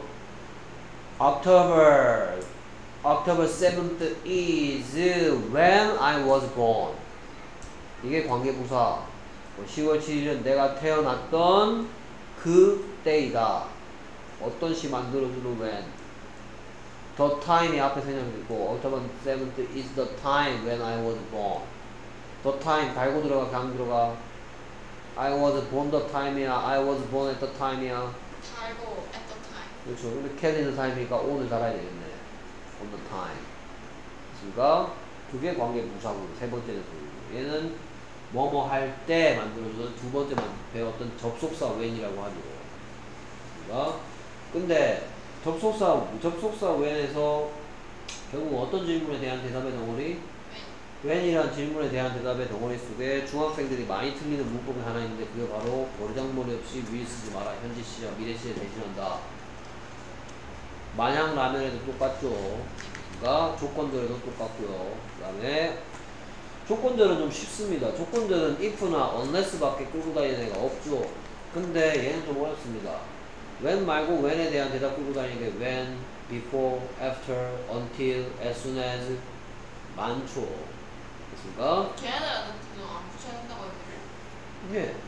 October October seventh is when I was born. 이게 관계부사. 뭐 시월 칠일은 내가 태어났던 그 때이다. 어떤 시 만들어주는 when. The time이 앞에 생략되고 October seventh is the time when I was born. The time 달고 들어가 강 들어가. I was born the time이야. I was born at the time이야. 달고 at the time. 그렇죠. 근데 can in the time이니까 on을 달아야 되겠네. On the time. 그러니까 그게 관계 부사고 세 번째는 얘는 뭐뭐 할 때 만들어주던 두 번째만 배웠던 접속사 when이라고 하죠. 그러니까 근데 접속사 접속사 when에서 결국 어떤 질문에 대한 대답의 덩어리? when이란 질문에 대한 대답의 덩어리 속에 중학생들이 많이 틀리는 문법이 하나 있는데 그게 바로 버르장머리 없이 will 쓰지 마라. 현지 시제, 미래 시제 대신한다. 마냥 라면에도 똑같죠. 그러니까 조건절에도 똑같고요. 그 다음에 조건절은 좀 쉽습니다. 조건절은 if나 unless 밖에 끌고 다니는 애가 없죠. 근데 얘는 좀 어렵습니다. when 말고 when에 대한 대답 끌고 다니는 게 when, before, after, until, as soon as 많죠. 됐습니까? 걔네들한테도 안 붙여야 된다고 얘기를. 예.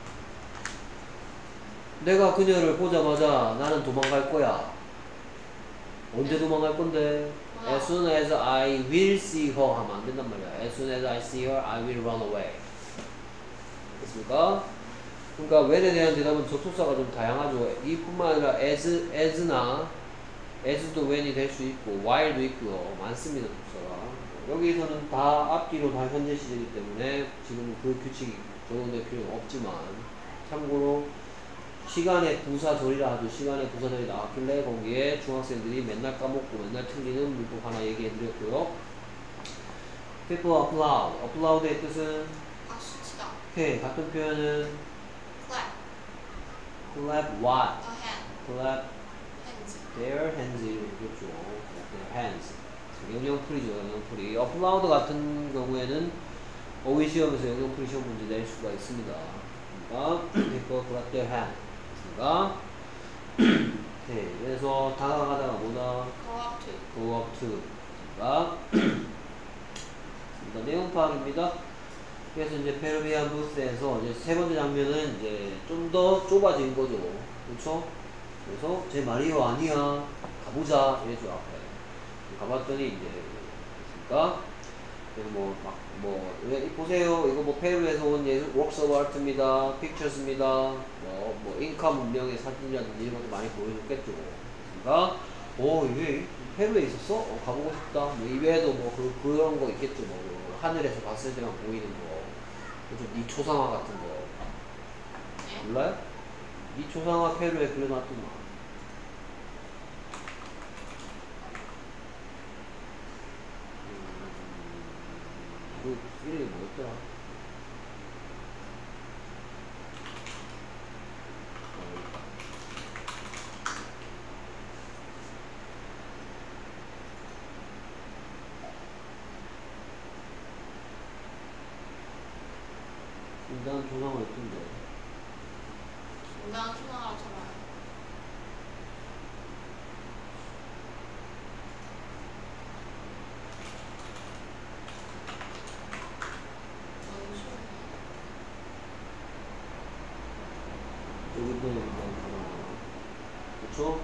내가 그녀를 보자마자 나는 도망갈 거야. 언제 도망갈 건데? As soon as I will see her 하면 안 된단 말이야. As soon as I see her, I will run away. 됐습니까? 그러니까 when에 대한 대답은 접속사가 좀 다양하죠. 이뿐만 아니라 as, as나 as도 when이 될 수 있고 while도 있고요. 많습니다. 접속사가. 여기서는 다 앞뒤로 다 현재 시제이기 때문에 지금 그 규칙이 적용될 필요는 없지만 참고로 시간의 부사절이라 하죠. 시간의 부사절이 나왔길래 거기에 중학생들이 맨날 까먹고 맨날 틀리는 문법 하나 얘기해드렸고요. people applaud. applaud의 뜻은 박수치다. 오케이. 같은 표현은 clap. clap what? a hand. clap hands. their hands 이렇죠. their hands. 영영풀이죠. 영영풀이. applaud 같은 경우에는 어휘 시험에서 영영풀이 시험 문제 낼 수가 있습니다. 그러니까 people clap their hands. 네, 그래서 다가가다가 뭐다? go up to. go up to. 그러니까 내용 파악입니다. 그래서 이제 페르미안 부스에서 이제 세 번째 장면은 이제 좀 더 좁아진 거죠. 그렇죠? 그래서 제 말이요 아니야 가보자 이랬죠 앞에. 가봤더니 이제 그러니까 그래서 뭐 막 뭐 보세요 이거 뭐 페루에서 온 예술 works of art입니다, pictures입니다, 뭐 뭐 잉카 문명의 사진이라든지 이런 것도 많이 보여줬겠죠. 그러니까 오 이게 페루에 있었어? 어, 가보고 싶다. 뭐 이외에도 뭐 그, 그런 거 있겠죠. 뭐 하늘에서 봤을 때만 보이는 거, 좀 니초상화 같은 거 네. 몰라요? 니초상화 페루에 그려놨더만. 그 이름이 뭐였더라? 인간 조상을 했던데. 인간 초상화로 쳐봐요. 너무 쉬운데. 여기도 인간 조상. 그쵸?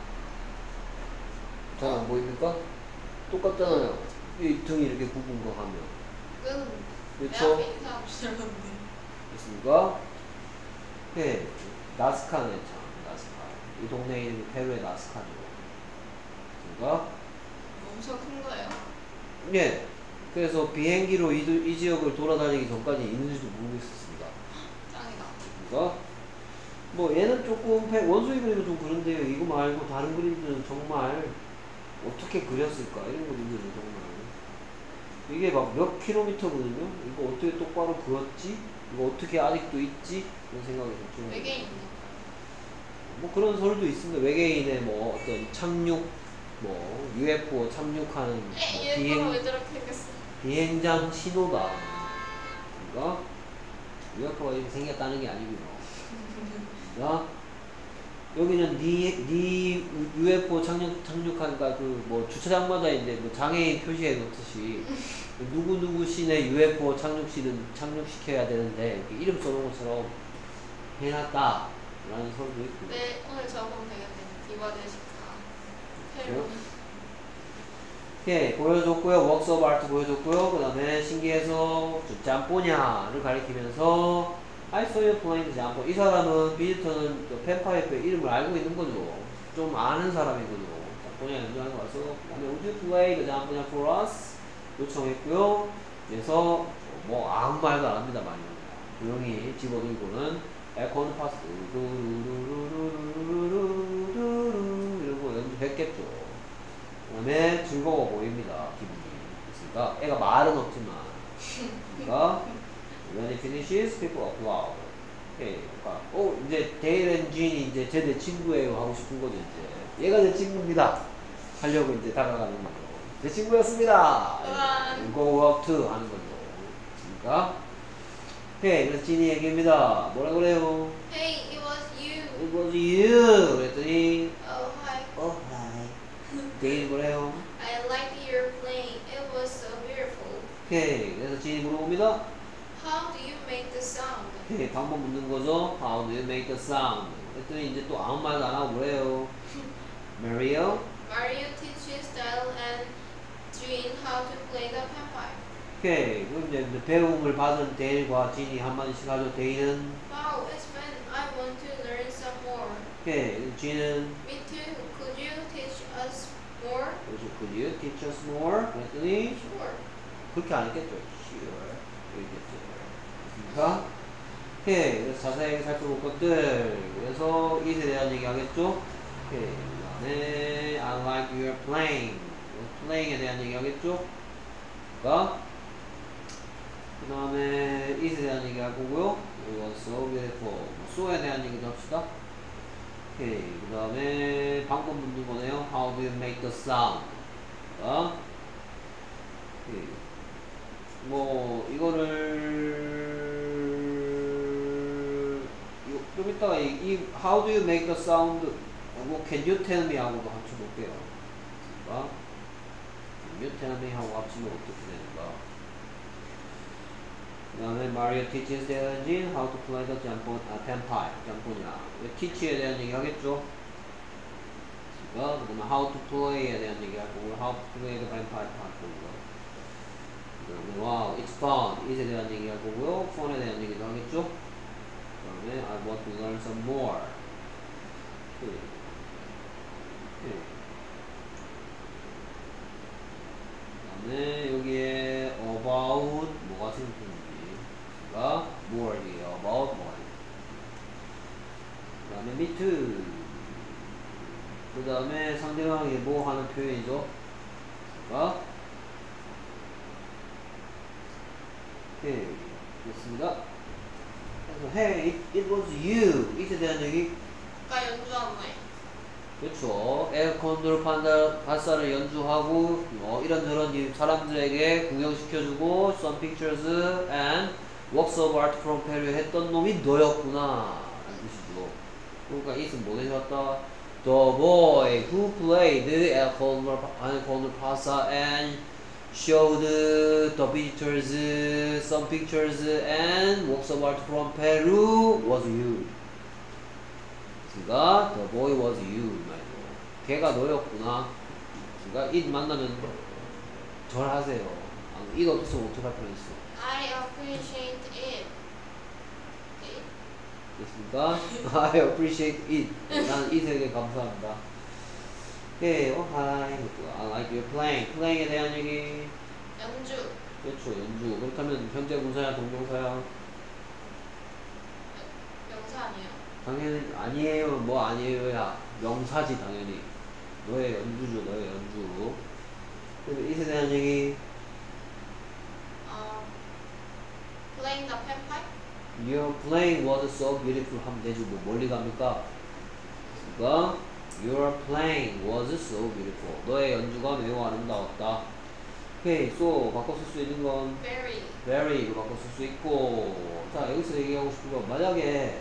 잘 안 보입니까? 똑같잖아요. 이 등이 이렇게 굽은 거 하면. 그건 내 그쵸? 앞에 있는 사람 싫은데. 있습니까? 네, 나스카네 참, 나스카. 이 동네 이름이 페루의 나스카죠. 그러니까 엄청 큰 거예요? 예. 그래서 비행기로 이, 이 지역을 돌아다니기 전까지 있는지도 모르겠었습니다. 그러니까 뭐 얘는 조금 배- 원숭이 그림은 좀 그런데요. 이거 말고 다른 그림들은 정말 어떻게 그렸을까 이런 그림들은 정말 이게 막 몇 킬로미터거든요. 이거 어떻게 똑바로 그렸지? 이거 어떻게 아직도 있지? 이런 생각이 좀 들어요. 외계인 뭐 그런 설도 있습니다. 외계인의 뭐 어떤 착륙, 뭐 유에프오 착륙하는 뭐 에? 얘 비행 왜 저렇게 생겼어? 비행장 신호다. 그러니까 유에프오가 이렇게 생겼다는 게 아니고요. 그러니까 여기는 니, 니 유에프오 착륙, 착륙하니까 그 뭐 주차장마다 이제 뭐 장애인 표시해 놓듯이 누구누구 씨네 유에프오 착륙시는 착륙시켜야 되는데 이렇게 이름 써놓은 것처럼 해놨다. 라는 설도 있고. 네, 오늘 적으면 되겠네. 디바데시카. 페루. 오케이, 보여줬고요. 웍스 오브 아트 보여줬고요. 그 다음에 신기해서 짬뽀냐를 가리키면서 I saw you playing 짬뽀. 이 사람은 비지터는 펜파이프의 이름을 알고 있는 거죠. 좀 아는 사람이거든요. 짬뽀냐 연주하는 거 와서 그 다음에 Would you play the 짬뽀냐 for us? 요청했고요. 그래서 뭐 아무 말도 안 합니다. 많이 조용히 집어들고는 에코는 파스 이러고 연주했겠죠. 그 다음에 즐거워 보입니다. 기분이. 그러니까 애가 말은 없지만 그러니까 when it finishes people applaud. 오케이. 그러니까 어 이제 데일 앤 진이 이제 제 내 친구예요 하고 싶은 거죠. 이제 얘가 내 친구입니다 하려고 이제 다가가는 거죠. 제 친구였습니다. go up to 하는 거죠. 그러니까 오케이. 그래서 진이 얘기입니다. 뭐라 그래요? Hey, it was you. It was you. 그랬더니 Oh, hi. oh hi. 데일이 뭐래요? I liked your playing. It was so beautiful. 오케이. 그래서 진이 물어봅니다. How do you make the sound? 오케이. 방법 묻는 거죠. How do you make the sound? 그랬더니 이제 또 아무 말도 안 하고 뭐래요? Mario? Mario teaches Dale and Jean how to play the panpipe. 오케이. 그럼 이제 배움을 받은 데일과 진이 한마디씩 하죠. 데일은 Wow, it's fun. I want to learn some more. 오케이. 진은 Me too. Could you teach us more? 그래서 could you teach us more? 그랬더니 Sure. 그렇게 안 했겠죠. Sure. 이랬겠죠. 그러니까 오케이. 그래서 자세하게 살펴볼 것들. 그래서 이에 대한 얘기 하겠죠. 오케이. 그 다음에 I like your playing. playing에 대한 얘기 하겠죠. 그러니까 그 다음에 it에 대한 얘기 할 거고요. It was so beautiful. so에 대한 얘기도 합시다. 오케이. 그 다음에 방법 묻는 거네요. How do you make the sound? 어? 오케이. 뭐 이거를 이거 좀 이따가 이, 이 How do you make the sound? 뭐 Can you tell me 하고도 합쳐볼게요. 그러니까 Can you tell me 하고 합치면 어떻게 되는가? 그 다음에 Mario teaches the engine how to play the jump, 아, panpipe, 점포냐. teach에 대한 얘기 하겠죠? 그러니까 그 다음에 how to play에 대한 얘기 할 거고 how to play the panpipe 할 거고요. 그 다음에 wow, it's fun, it에 대한 얘기 할 거고요. fun에 대한 얘기도 하겠죠? 그 다음에 I want to learn some more. 그, 그. 그 다음에 여기에 about 뭐가 생겼는지 가 more이에요. about more. 그 다음에 me too. 그 다음에 상대방이 뭐 하는 표현이죠? 가 오케이. 됐습니다. 그래서 hey, it, it was you. 이에 대한 얘기 아까 연주하네. 그렇죠. 에어컨들 판다 발사를 연주하고 어, 이런저런 이 사람들에게 구경시켜주고 some pictures and works of art from Peru 했던 놈이 너였구나 라는 뜻이죠. 그러니까 it은 뭐 되셨다? The boy who played 에어컨들 발사 and showed the visitors some pictures and works of art from Peru was you. 그러니까 the boy was you 말이죠. 걔가 너였구나. 그러니까 it 만나면 절하세요. 아, it 없으면 어떡할 뻔했어. I appreciate it. it. 됐습니까? I appreciate it. 나는 it에게 감사합니다. 오케이, oh hi. I like your playing. playing에 대한 얘기. 연주. 그렇죠, 연주. 그렇다면 현재 분사야, 동명사야. 명사. 당연히 아니에요. 뭐 아니에요야. 명사지 당연히. 너의 연주죠. 너의 연주. 그럼 이에 대한 얘기. Um, playing the panpipe. Your playing was so beautiful 하면 되지. 뭐 멀리 갑니까? 그러니까 Your playing was so beautiful. 너의 연주가 매우 아름다웠다. 오케이, so 바꿔 쓸 수 있는 건 Very. very로 바꿔 쓸 수 있고. 자, 여기서 얘기하고 싶은 건 만약에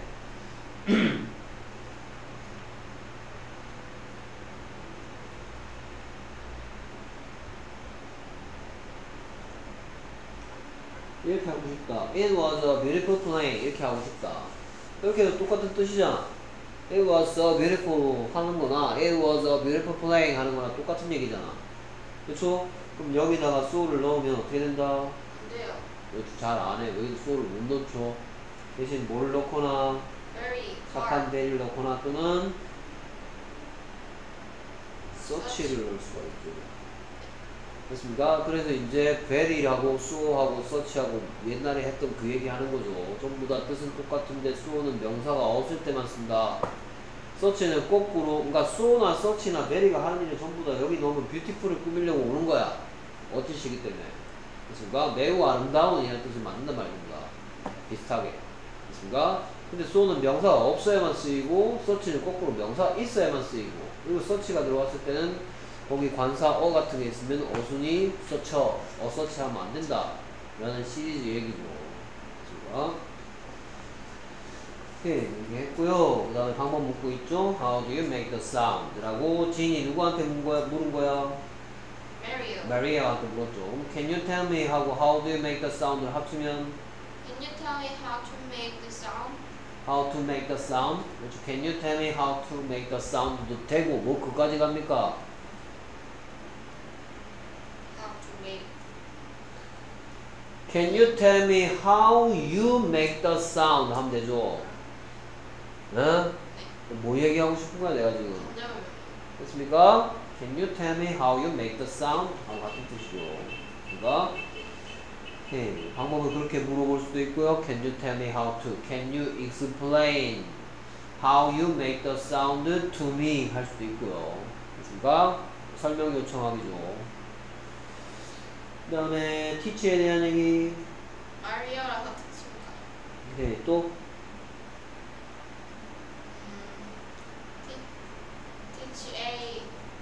이렇게 하고 싶다. It was a beautiful playing 이렇게 하고 싶다. 이렇게 해도 똑같은 뜻이잖아. It was a beautiful 하는 거나 It was a beautiful playing 하는 거나 똑같은 얘기잖아. 그쵸? 그럼 여기다가 so를 넣으면 어떻게 된다? 안 돼요. 잘 안 해. 여기도 so를 못 넣죠. 대신 뭘 넣거나 Very. 착한 대를 넣거나 또는 such를 넣을 수가 있죠. 됐습니까? 그래서 이제 very라고 so하고 such하고 옛날에 했던 그 얘기 하는 거죠. 전부 다 뜻은 똑같은데 so는 명사가 없을 때만 쓴다. such는 거꾸로, 그러니까 so나 such나 very가 하는 일이 전부 다 여기 넣으면 beautiful을 꾸미려고 오는 거야. 어찌시기 때문에. 됐습니까? 매우 아름다운 이라는 뜻을 만든단 말입니다. 비슷하게. 됐습니까? 근데 so는 명사가 없어야만 쓰이고 such는 거꾸로 명사가 있어야만 쓰이고, 그리고 such가 들어왔을 때는 거기 관사 어 같은 게 있으면 어순이 서쳐, 어 서치하면 안 된다 라는 시리즈 얘기죠. 그렇죠? 오케이, 이렇게 했고요. 그 다음에 방법 묻고 있죠. How do you make the sound? 라고 진이 누구한테 물은 거야? 물은 거야? Mario. 마리아한테 물었죠. 그럼 Can you tell me 하고 How do you make the sound을 합치면 Can you tell me how to make the sound? How to make the sound? 그렇죠. Can you tell me how to make the sound도 되고 뭐 그까지 갑니까? How to make. Can you tell me how you make the sound? 하면 되죠. 어? 뭐 얘기하고 싶은 거야 내가 지금. 정답을. 됐습니까? Can you tell me how you make the sound? 하고 같은 뜻이죠. 그러니까 오케이. 방법을 그렇게 물어볼 수도 있고요. Can you tell me how to? Can you explain how you make the sound to me? 할 수도 있고요. 됐습니까? 설명 요청하기죠. 그 다음에 teach에 대한 얘기. 마리오라서 특집니다. 오케이. 또 teach A.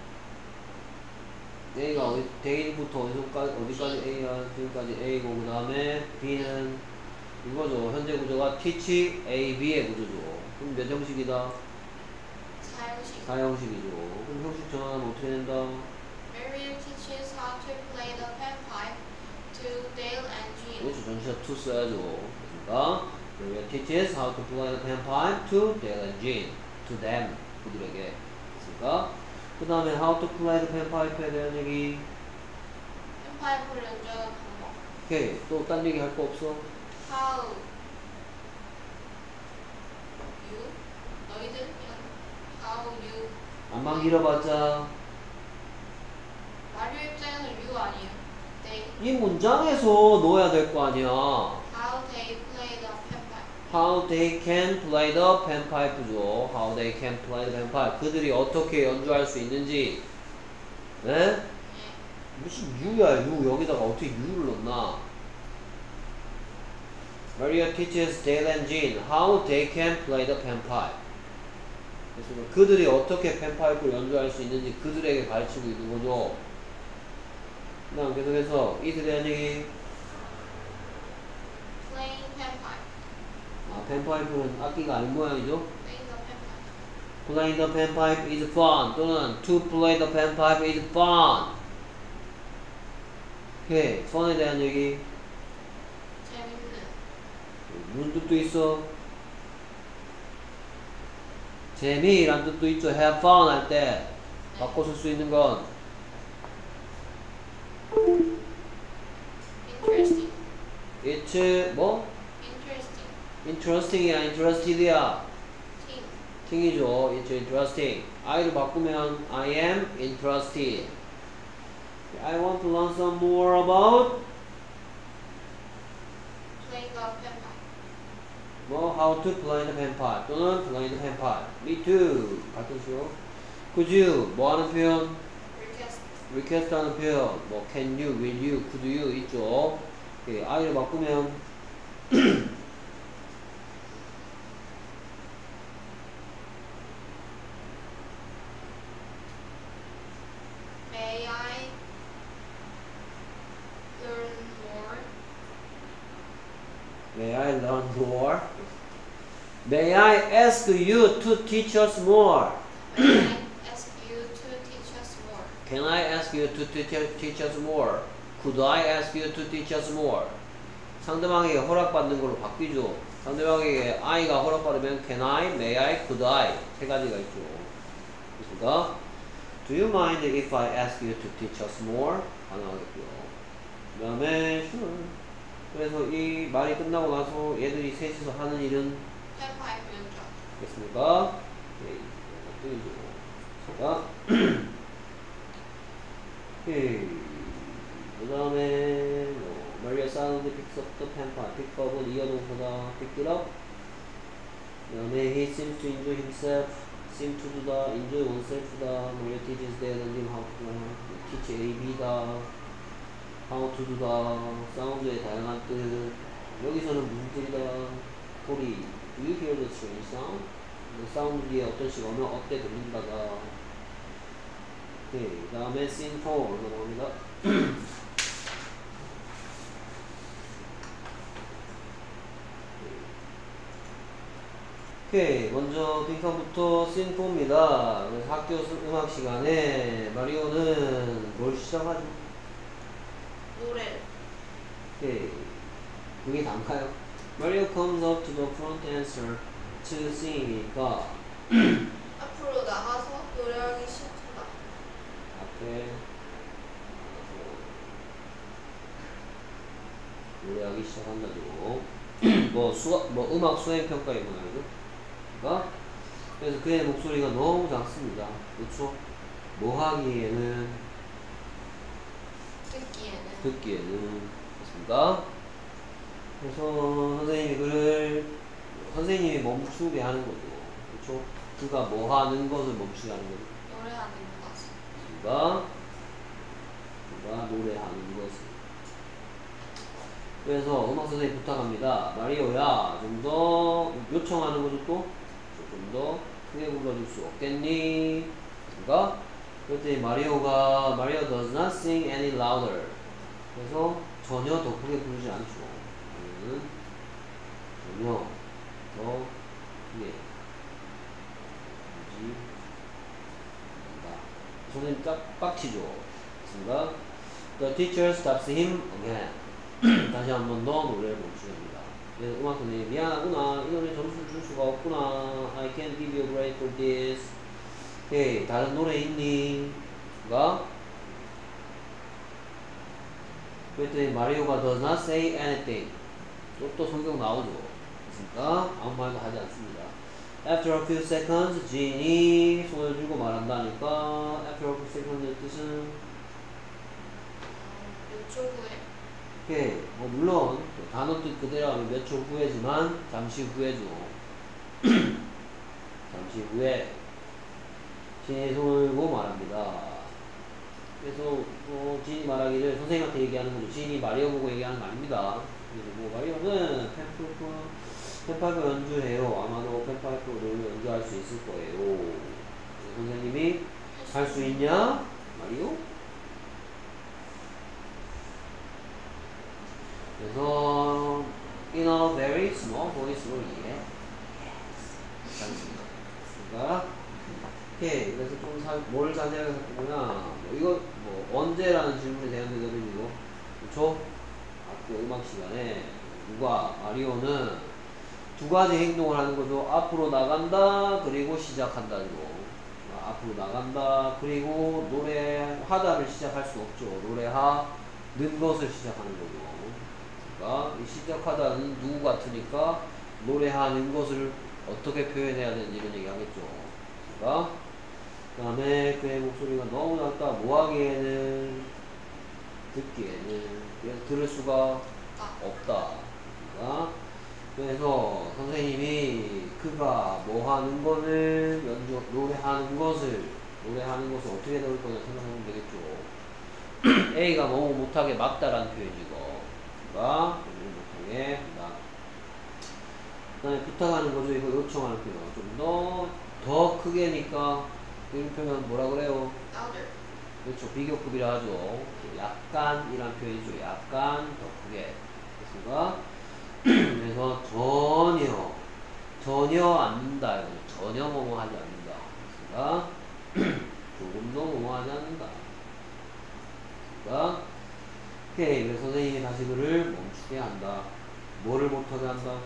A가 어디, 대일부터 어디까지, 어디까지 A야? 지금까지 A고, 그 다음에 B는 이거죠. 현재 구조가 teach A, B의 구조죠. 그럼 몇 형식이다? 사형식. 사 형식이죠. 그럼 형식 전환하면 어떻게 된다? Mario teaches how to play the panpipe to Dale and Jean. 그렇죠. 전치사 to 써야죠. 그러니까 Maria teaches how to play the panpipe to Dale and Jean. To them. 그들에게. 그러니까 그 다음에 how to play the panpipe에 대한 얘기. 팬파이프를 연주하는 방법. 오케이. 또 딴 얘기 할 거 없어? How you 너희들 이런 how you 안만 길어봤자 마리오 입장에서 you 아니에요. They 이 문장에서 넣어야 될 거 아니야. how they play the panpipe. How they can play the panpipe죠. How they can play the panpipe. 그들이 어떻게 연주할 수 있는지. 네? 예. 무슨 U야, U. 여기다가 어떻게 U를 넣나? Maria teaches Dale and Jean how they can play the panpipe. 그래서 그들이 어떻게 팬파이프를 연주할 수 있는지 그들에게 가르치고 있는 거죠. 그 다음 계속해서 이에 대한 얘기. Playing panpipe. 아, 팬파이프는 악기가 아닌 모양이죠. Playing the panpipe. Playing the panpipe is fun. 또는 to play the panpipe is fun. 오케이. fun에 대한 얘기. 재밌는. 무슨 뜻도 있어? 재미란 뜻도 있죠. have fun 할 때 바꿔 쓸 수 있는 건 Interesting. it's 뭐? Interesting. interesting이야, interested이야. Thing. thing이죠. it's interesting. I를 바꾸면 I am interested. I want to learn some more about Playing the panpipe. 뭐 how to blind pen pal 또는 blind pen pal. Me too. 같은 수요. Could you 뭐 하는 표현? request. request 하는 표현. 뭐 can you, will you, could you 있죠. 예, I를 바꾸면 May I learn more? May I learn more? May I ask you to teach us more? May I ask you to teach us more? Can I ask you to teach, teach us more? Could I ask you to teach us more? 상대방에게 허락받는 걸로 바뀌죠. 상대방에게 I가 허락받으면 Can I, May I, Could I 세 가지가 있죠. 그러니까 Do you mind if I ask you to teach us more? 가능하겠고요. 그 다음에 Sure. 그래서 이 말이 끝나고 나서 얘들이 셋이서 하는 일은 펜파이프 연주하기. 됐습니까? 네, 뜨이죠. 자, 오케이. 그 다음에 뭐 Maria suddenly picks up the pen pal. pick up은 이어동사다. pick it up. 그 다음에 he seems to enjoy himself. seem to do다. enjoy oneself다. Maria teaches the other how to teach A, B다. how to do다. 사운드의 다양한 뜻. 여기서는 무슨 뜻이다? 소리. Do you hear the strange sound? 그 사운드 뒤에 어떤 식이 오면 어때 들린다가. 오케이. 그 다음에 scene four 넘어갑니다. 오케이. 먼저 빈칸부터 scene four입니다. 그래서 학교 음악 시간에 마리오는 뭘 시작하죠? 노래를. 오케이. 그게 다인가요? Mario comes up to the front answer to sing이니까 앞으로 나가서 노래하기 시작한다. 앞에 노래하기 시작한다죠. 뭐 수학, 뭐 음악 수행 평가에 뭐냐고. 그러니까 그래서 그의 목소리가 너무 작습니다. 그렇죠? 뭐 하기에는 듣기에는. 듣기에는 그렇습니다. 그래서 선생님이 그를 선생님이 멈추게 하는 거죠. 그렇죠? 그가 뭐 하는 것을 멈추게 하는 거죠. 노래하는 것을. 그가 그가 노래하는 것을. 그래서 음악 선생님 부탁합니다. 마리오야, 좀 더 요청하는 거죠. 또 조금 더 크게 불러줄 수 없겠니? 그가 그랬더니 마리오가 마리오 does not sing any louder. 그래서 전혀 더 크게 부르지 않죠. 음, 전혀 더 크게 부르지 않는다. 선생님 딱 빡치죠. 맞습니다. The teacher stops him again. 다시 한 번 더 노래를 멈추게 합니다. 그래서 음악 선생님 미안하구나. 이 노래 점수를 줄 수가 없구나. I can't give you a grade for this. 오케이. 다른 노래 있니? 가 그랬더니 마리오가 does not say anything. 또, 또 성경 나오죠. 그러니까 아무 말도 하지 않습니다. After a few seconds, 지인이 손을 들고 말한다니까 After a few seconds의 뜻은 몇 초 후에. 오케이. 뭐 물론 단어 뜻 그대로 하면 몇 초 후에지만 잠시 후에죠. 잠시 후에 지인이 손을 들고 말합니다. 그래서 뭐 지인이 말하기를 선생님한테 얘기하는 거죠. 지인이 마리오 보고 얘기하는 거 아닙니다. 그래서 뭐 마리오는 펜파이프 펜파이프 연주해요. 아마도 펜파이프를 연주할 수 있을 거예요. 선생님이 할 수 있냐? 마리오? 그래서 in a very small voice로 예. 그러니까 오케이. 그래서 좀 뭘 자세하게 살펴보냐. 뭐 이거 뭐 언제라는 질문에 대한 대답이고, 그렇죠? 학교 음악 시간에 누가 마리오는 두 가지 행동을 하는 거죠. 앞으로 나간다. 그리고 시작한다죠. 앞으로 나간다. 그리고 노래하다를 시작할 수 없죠. 노래하는 것을 시작하는 거죠. 그러니까 이 시작하다는 누구 같으니까 노래하는 것을 어떻게 표현해야 되는지 이런 얘기 하겠죠. 그러니까 그 다음에 그의 목소리가 너무 작다. 뭐 하기에는 듣기에는 그래서 들을 수가 없다. 그러니까 그래서 선생님이 그가 뭐 하는 거를 연주 노래하는 것을 노래하는 것을 어떻게 넣을 거냐 생각하면 되겠죠. A가 너무 못하게 막다라는 표현이고 그가 너무 못하게 한다. 그 다음에 부탁하는 거죠. 이거 요청하는 표현 좀 더 더 크게니까 이런 표현 뭐라 그래요? louder. 그렇죠. 비교급이라 하죠. 약간 이란 표현이죠. 약간 더 크게. 그래서 그래서 전혀 전혀 않는다. 전혀 뭐뭐 하지 않는다. 그래서 조금도 뭐뭐 하지 않는다. 그러니까 오케이. 그래서 선생님이 다시 그를 멈추게 한다. 뭐를 못하게 한다?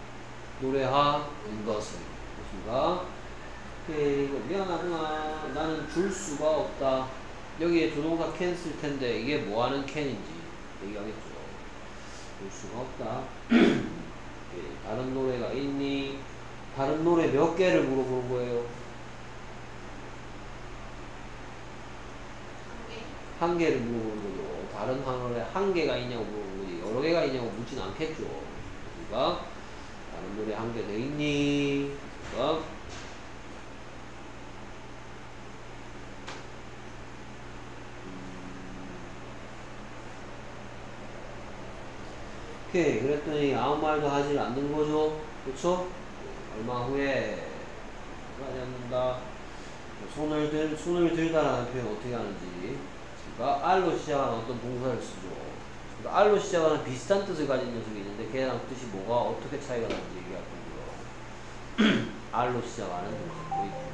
노래하는 것을. 그렇습니까? 오케이. 이거 미안하구나. 나는 줄 수가 없다. 여기에 조동사 can 쓸 텐데 이게 뭐 하는 can인지 얘기하겠죠. 줄 수가 없다. 오케이. 다른 노래가 있니? 다른 노래 몇 개를 물어보는 거예요? Okay. 한 개를 물어보는 거죠. 다른 노래 한 개가 있냐고 물어보는 거지. 여러 개가 있냐고 묻진 않겠죠. 그러니까 다른 노래 한 개 더 있니? 그러니까 오케이. 그랬더니 아무 말도 하지 않는 거죠. 그쵸? 얼마 후에 하지 않는다. 손을 들, 손을 들다라는 표현 어떻게 하는지. 그러니까 R로 시작하는 어떤 동사를 쓰죠. 그러니까 R로 시작하는 비슷한 뜻을 가진 녀석이 있는데 걔랑 뜻이 뭐가 어떻게 차이가 나는지 얘기할 거고요. R로 시작하는 동사도 있고.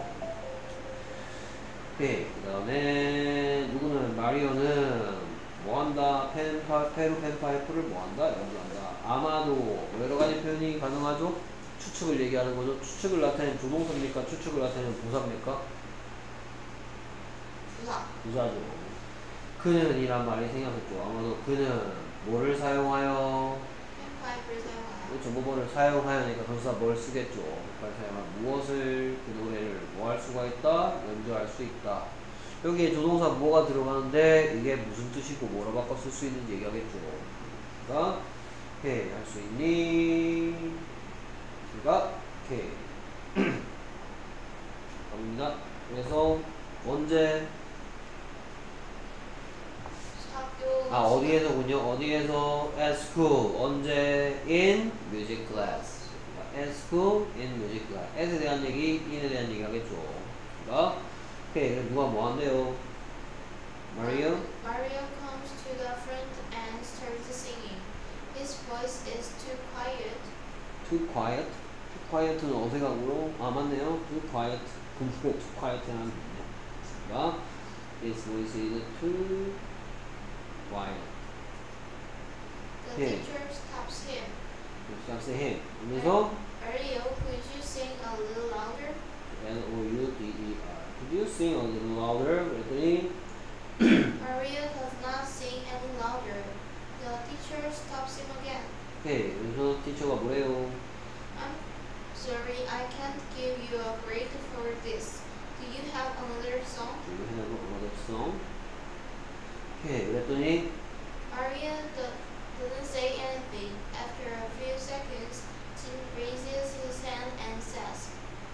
오케이. 그 다음에 누구는 마리오는 뭐 한다? 펜파, 페루 펜파이프를 뭐 한다? 연주한다. 아마도 뭐 여러 가지 표현이 가능하죠? 추측을 얘기하는 거죠. 추측을 나타내는 조동사입니까? 추측을 나타내는 부사입니까? 부사. 부사죠. 그는 이란 말이 생겼죠. 아마도 그는 뭐를 사용하여? 펜파이프를 사용하여. 그렇죠. 뭐뭐를 사용하여니까 동사 뭘 쓰겠죠. 펜파이프 사용하여 무엇을 그 노래를 뭐 할 수가 있다? 연주할 수 있다. 여기에 조동사 뭐가 들어가는데 이게 무슨 뜻이고 뭐로 바꿔 쓸 수 있는지 얘기하겠죠. 그러니까 오케이 할 수 있니? 그러니까 오케이 갑니다. 그래서 언제 학교. 아 어디에서군요. 어디에서 at school 언제 in music class. 그러니까 at school in music class. at에 대한 얘기, in에 대한 얘기 하겠죠. 그러니까 오케이 그럼 누가 뭐 한대요? Mario? Mario comes to the front and starts singing. His voice is too quiet. Too quiet? Too quiet는 어색하고요. 아 맞네요. Too quiet. 금프에 too quiet라는 뜻이네. 그러니까 his voice is too quiet. The Yeah. teacher stops him. 시작세 him. 그래서 Mario, could you sing a little louder? L O U D E R. Could you sing a little louder? 그랬더니 Mario does not sing any louder. The teacher stops him again. 오케이. 그래서 티처가 뭐래요? I'm sorry, I can't give you a grade for this. Do you have another song? 이거 해놓고 another song. 오케이. 그랬더니 Mario do- doesn't say anything. After a few seconds, Tim raises his hand and says,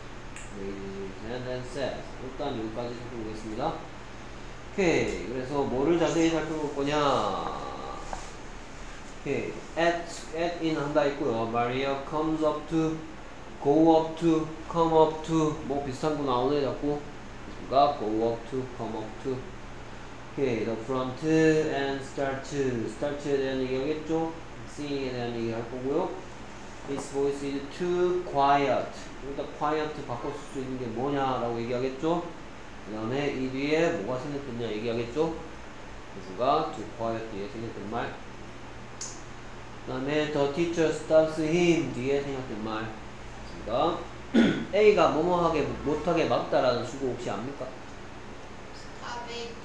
and then says. 일단 여기까지 살펴보겠습니다. 오케이. 그래서 뭐를 자세히 살펴볼 거냐? 오케이. at, at in 한다 있고요. Maria comes up to, go up to, come up to. 뭐 비슷한 거 나오네 자꾸. 그러니까 go up to, come up to. 오케이. the front and start to. start에 대한 얘기 하겠죠? singing에 대한 얘기 할 거고요. His voice is too quiet. 여기다 quiet 바꿔 쓸 수 있는 게 뭐냐라고 얘기하겠죠? 그 다음에 이 뒤에 뭐가 생겼겠냐 얘기하겠죠? 그래서가 too quiet 뒤에 생겼던 말. 그 다음에 the teacher stops him 뒤에 생겼던 말. 그러니까 A가 뭐뭐하게 못하게 막다라는 수고 혹시 압니까? stop it.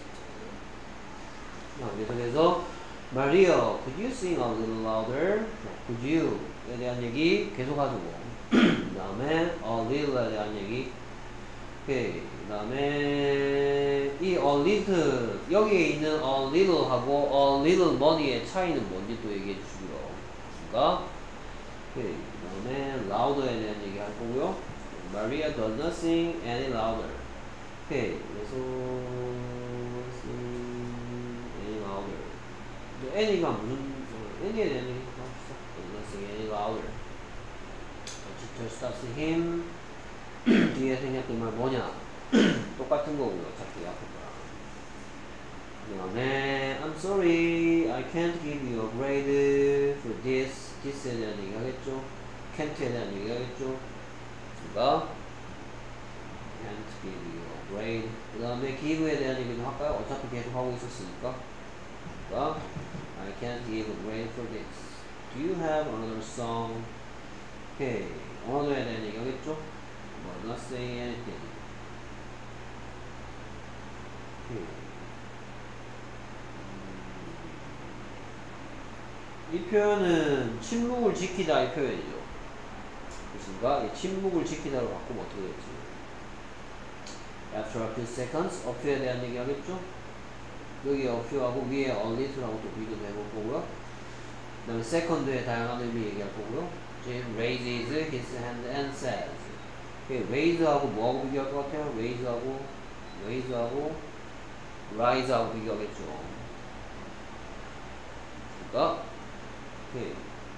자, 계속해서 Maria, could you sing a little louder? Could you?에 대한 얘기 계속하죠. 그 다음에 a little에 대한 얘기. 오케이. 그 다음에 이 a little 여기에 있는 a little하고 a little money의 차이는 뭔지 또 얘기해 주시고요. 그러니까 오케이. 그 다음에 louder에 대한 얘기 할 거고요. Maria does not sing any louder. 오케이. 그래서 sing any louder. any가 무슨 any에 대한 얘기 합시다. does not sing any louder. teacher stops him. 뒤에 생략된 말 뭐냐? 똑같은 거고요. 어차피 앞에 거랑. 그 다음에 I'm sorry, I can't give you a grade for this. this에 대한 얘기 하겠죠? can't에 대한 얘기 하겠죠? 그러니까 can't give you a grade. 그 다음에 give에 대한 얘기도 할까요? 어차피 계속 하고 있었으니까. 그러니까 I can't give a grade for this. Do you have another song? 오케이. 언어에 대한 얘기 하겠죠? 뭐, not saying anything. 오케이. 이 표현은 침묵을 지키다 이 표현이죠. 그렇습니까? 이 침묵을 지키다로 바꾸면 어떻게 될지. After a few seconds, a few에 대한 얘기 하겠죠? 여기 a few하고 위에 a little하고 또 비교도 해볼 거고요. 그 다음에 second의 다양한 의미 얘기할 거고요. Jim raises his hand and says. raise하고 뭐하고 비교할 것 같아요? raise하고 raise하고 rise하고 비교하겠죠. 그러니까 오케이.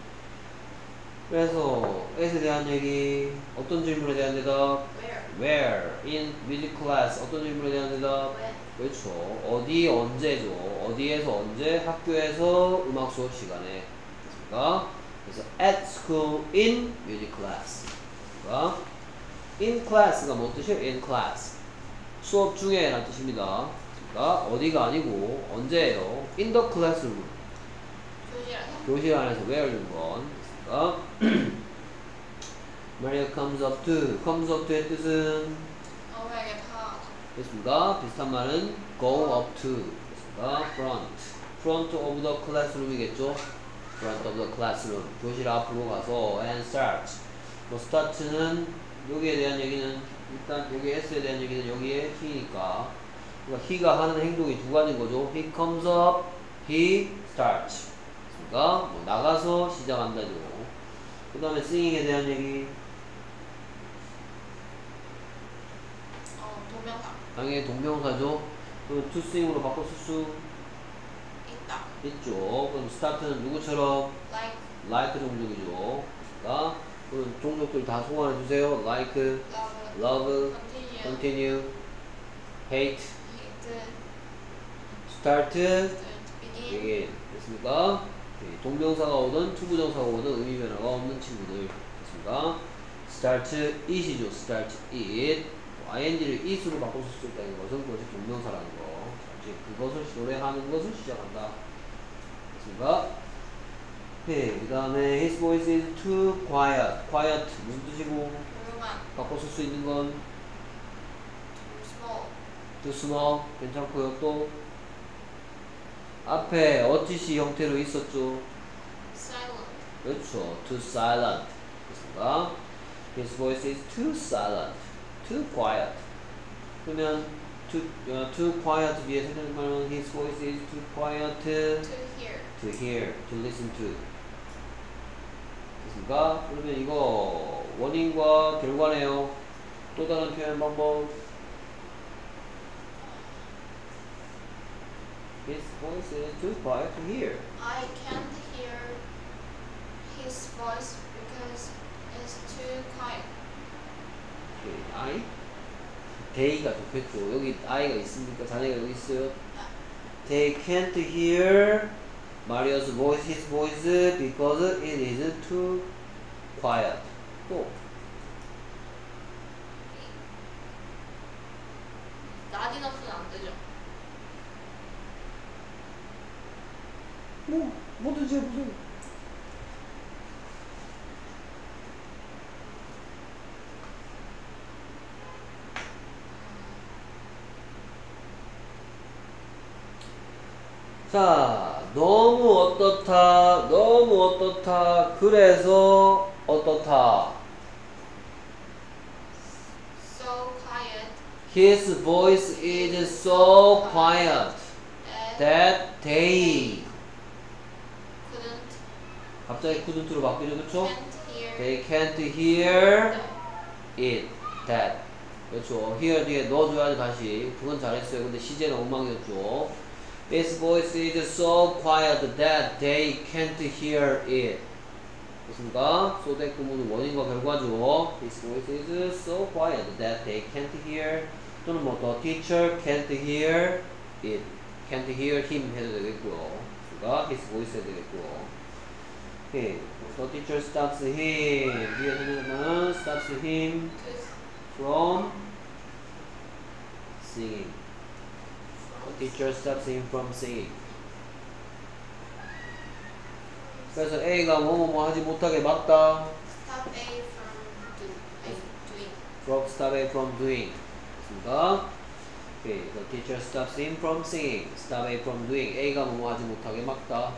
그래서 at에 대한 얘기, 어떤 질문에 대한 대답? Where? Where? In which class? 어떤 질문에 대한 대답? When? 그렇죠. 어디 언제죠? 어디에서 언제? 학교에서 음악 수업 시간에. 그렇습니까? 그래서 at school in music class. 그러니까 in class가 뭔 뜻이에요? in class. 수업 중에 라는 뜻입니다. 그러니까 어디가 아니고 언제예요? in the classroom. 교실 안에서? 교실 안에서 where 준 건. 그러니까 Maria comes up to. comes up to의 뜻은 어머에게 다 됐습니까? 비슷한 말은 go up to. 됐습니까? front. front of the classroom이겠죠? front of the classroom. 교실 앞으로 가서 and start. 뭐 start는 여기에 대한 얘기는 일단 여기 s에 대한 얘기는 여기에 he니까. 그러니까 he가 하는 행동이 두 가지인 거죠. he comes up, he starts. 됐습니까? 뭐 나가서 시작한다죠. 그 다음에 singing에 대한 얘기. 어, 동명사 당연히 동명사죠. 그럼 to sing으로 바꿔 쓸 수 있다. 있죠. 그럼 start는 누구처럼? Like, like 종족이죠. 그러니까 그럼 종족들 다 소환해 주세요. like, love, love, continue, continue, hate, hate, start, begin, begin. 됐습니까? 동명사가 오든 투부정사가 오든 의미 변화가 없는 친구들. 됐습니까? start it이죠. start it. ing를 it으로 바꿔 쓸 수 있다는 것은 그것이 동명사라는 거. 즉 그것을 노래하는 것을 시작한다. 됐습니까? 네, 그 다음에 his voice is too quiet. quiet 무슨 뜻이고 조용한, 바꿔 쓸 수 있는 건 small, too small 괜찮고요. 또 앞에 어찌시 형태로 있었죠. silent, 그렇죠. too silent. 됐습니까? his voice is too silent. too quiet. 그러면 too, uh, too quiet 뒤에 생각하는 말은 his voice is too quiet to hear, to hear, to listen to. 됐습니까? 그러면 이거 원인과 결과네요. 또 다른 표현 방법. His voice is too quiet to hear. I can't hear his voice because it's too quiet. 오케이, I? they가 좋겠죠. 여기 I가 있습니까? 자네가 여기 있어요. They can't hear Maria's voice, his voice, because it is too quiet. 또 낮은 없으면 안 되죠. 뭐 뭐든지 해보세요. 자, 너무 어떻다, 너무 어떻다, 그래서 어떻다. So quiet His voice is so quiet that that they couldn't 갑자기 couldn't로 바뀌죠, 그쵸? can't hear They can't hear that. it. That. 그렇죠. hear 뒤에 넣어줘야지 다시. 그건 잘했어요. 근데 시제는 엉망이었죠. His voice is so quiet that they can't hear it. 됐습니까? so that 구문은 원인과 결과죠. His voice is so quiet that they can't hear. 또는 뭐 the teacher can't hear it. can't hear him 해도 되겠고요. 그러니까 his voice 해도 되겠고요. 오케이. The teacher stops him. 뒤에 선생님은 stops him from singing. The teacher stops him from singing. 그래서 A가 뭐뭐뭐 하지 못하게 막다. Stop A from do, A doing. From stop A from doing. 됐습니까? 오케이. The teacher stops him from singing. Stop A from doing. A가 뭐뭐 하지 못하게 막다.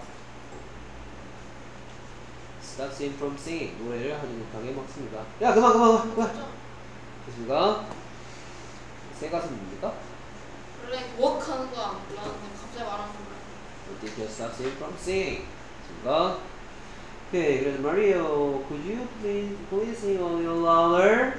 Stops him from singing. 노래를 하지 못하게 막습니다. 야 그만 그만 그만. 그만. 됐습니까? 새 가슴입니까? 원래 워크하는 거 안 불렀는데 갑자기 말하는 거. The teacher stops him from singing. 됐습니까? 오케이. 그래서 Mario, could you please please sing a little louder?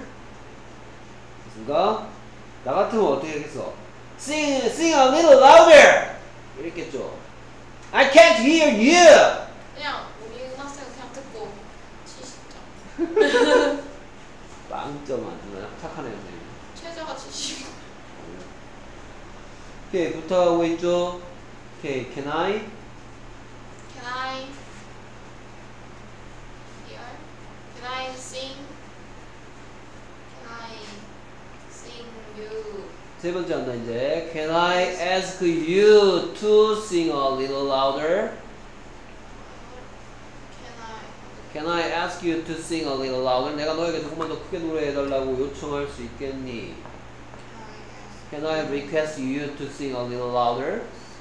됐습니까? 나 같으면 어떻게 하겠어? Sing, sing a little louder. 이랬겠죠. I can't hear you. 그냥 우리 음악생 그냥 듣고 치시죠. 빵점 안 주나? 착하네요, 선생님. 최저가 치시고. 오케이, 부탁하고 있죠? 오케이, can I? Can I hear? Can I sing? Can I sing you? 세 번째 한다, 이제. Can I ask you to sing a little louder? Can I? Can I ask you to sing a little louder? 내가 너에게 조금만 더 크게 노래해달라고 요청할 수 있겠니? Can Can I ask I request you to sing a little louder?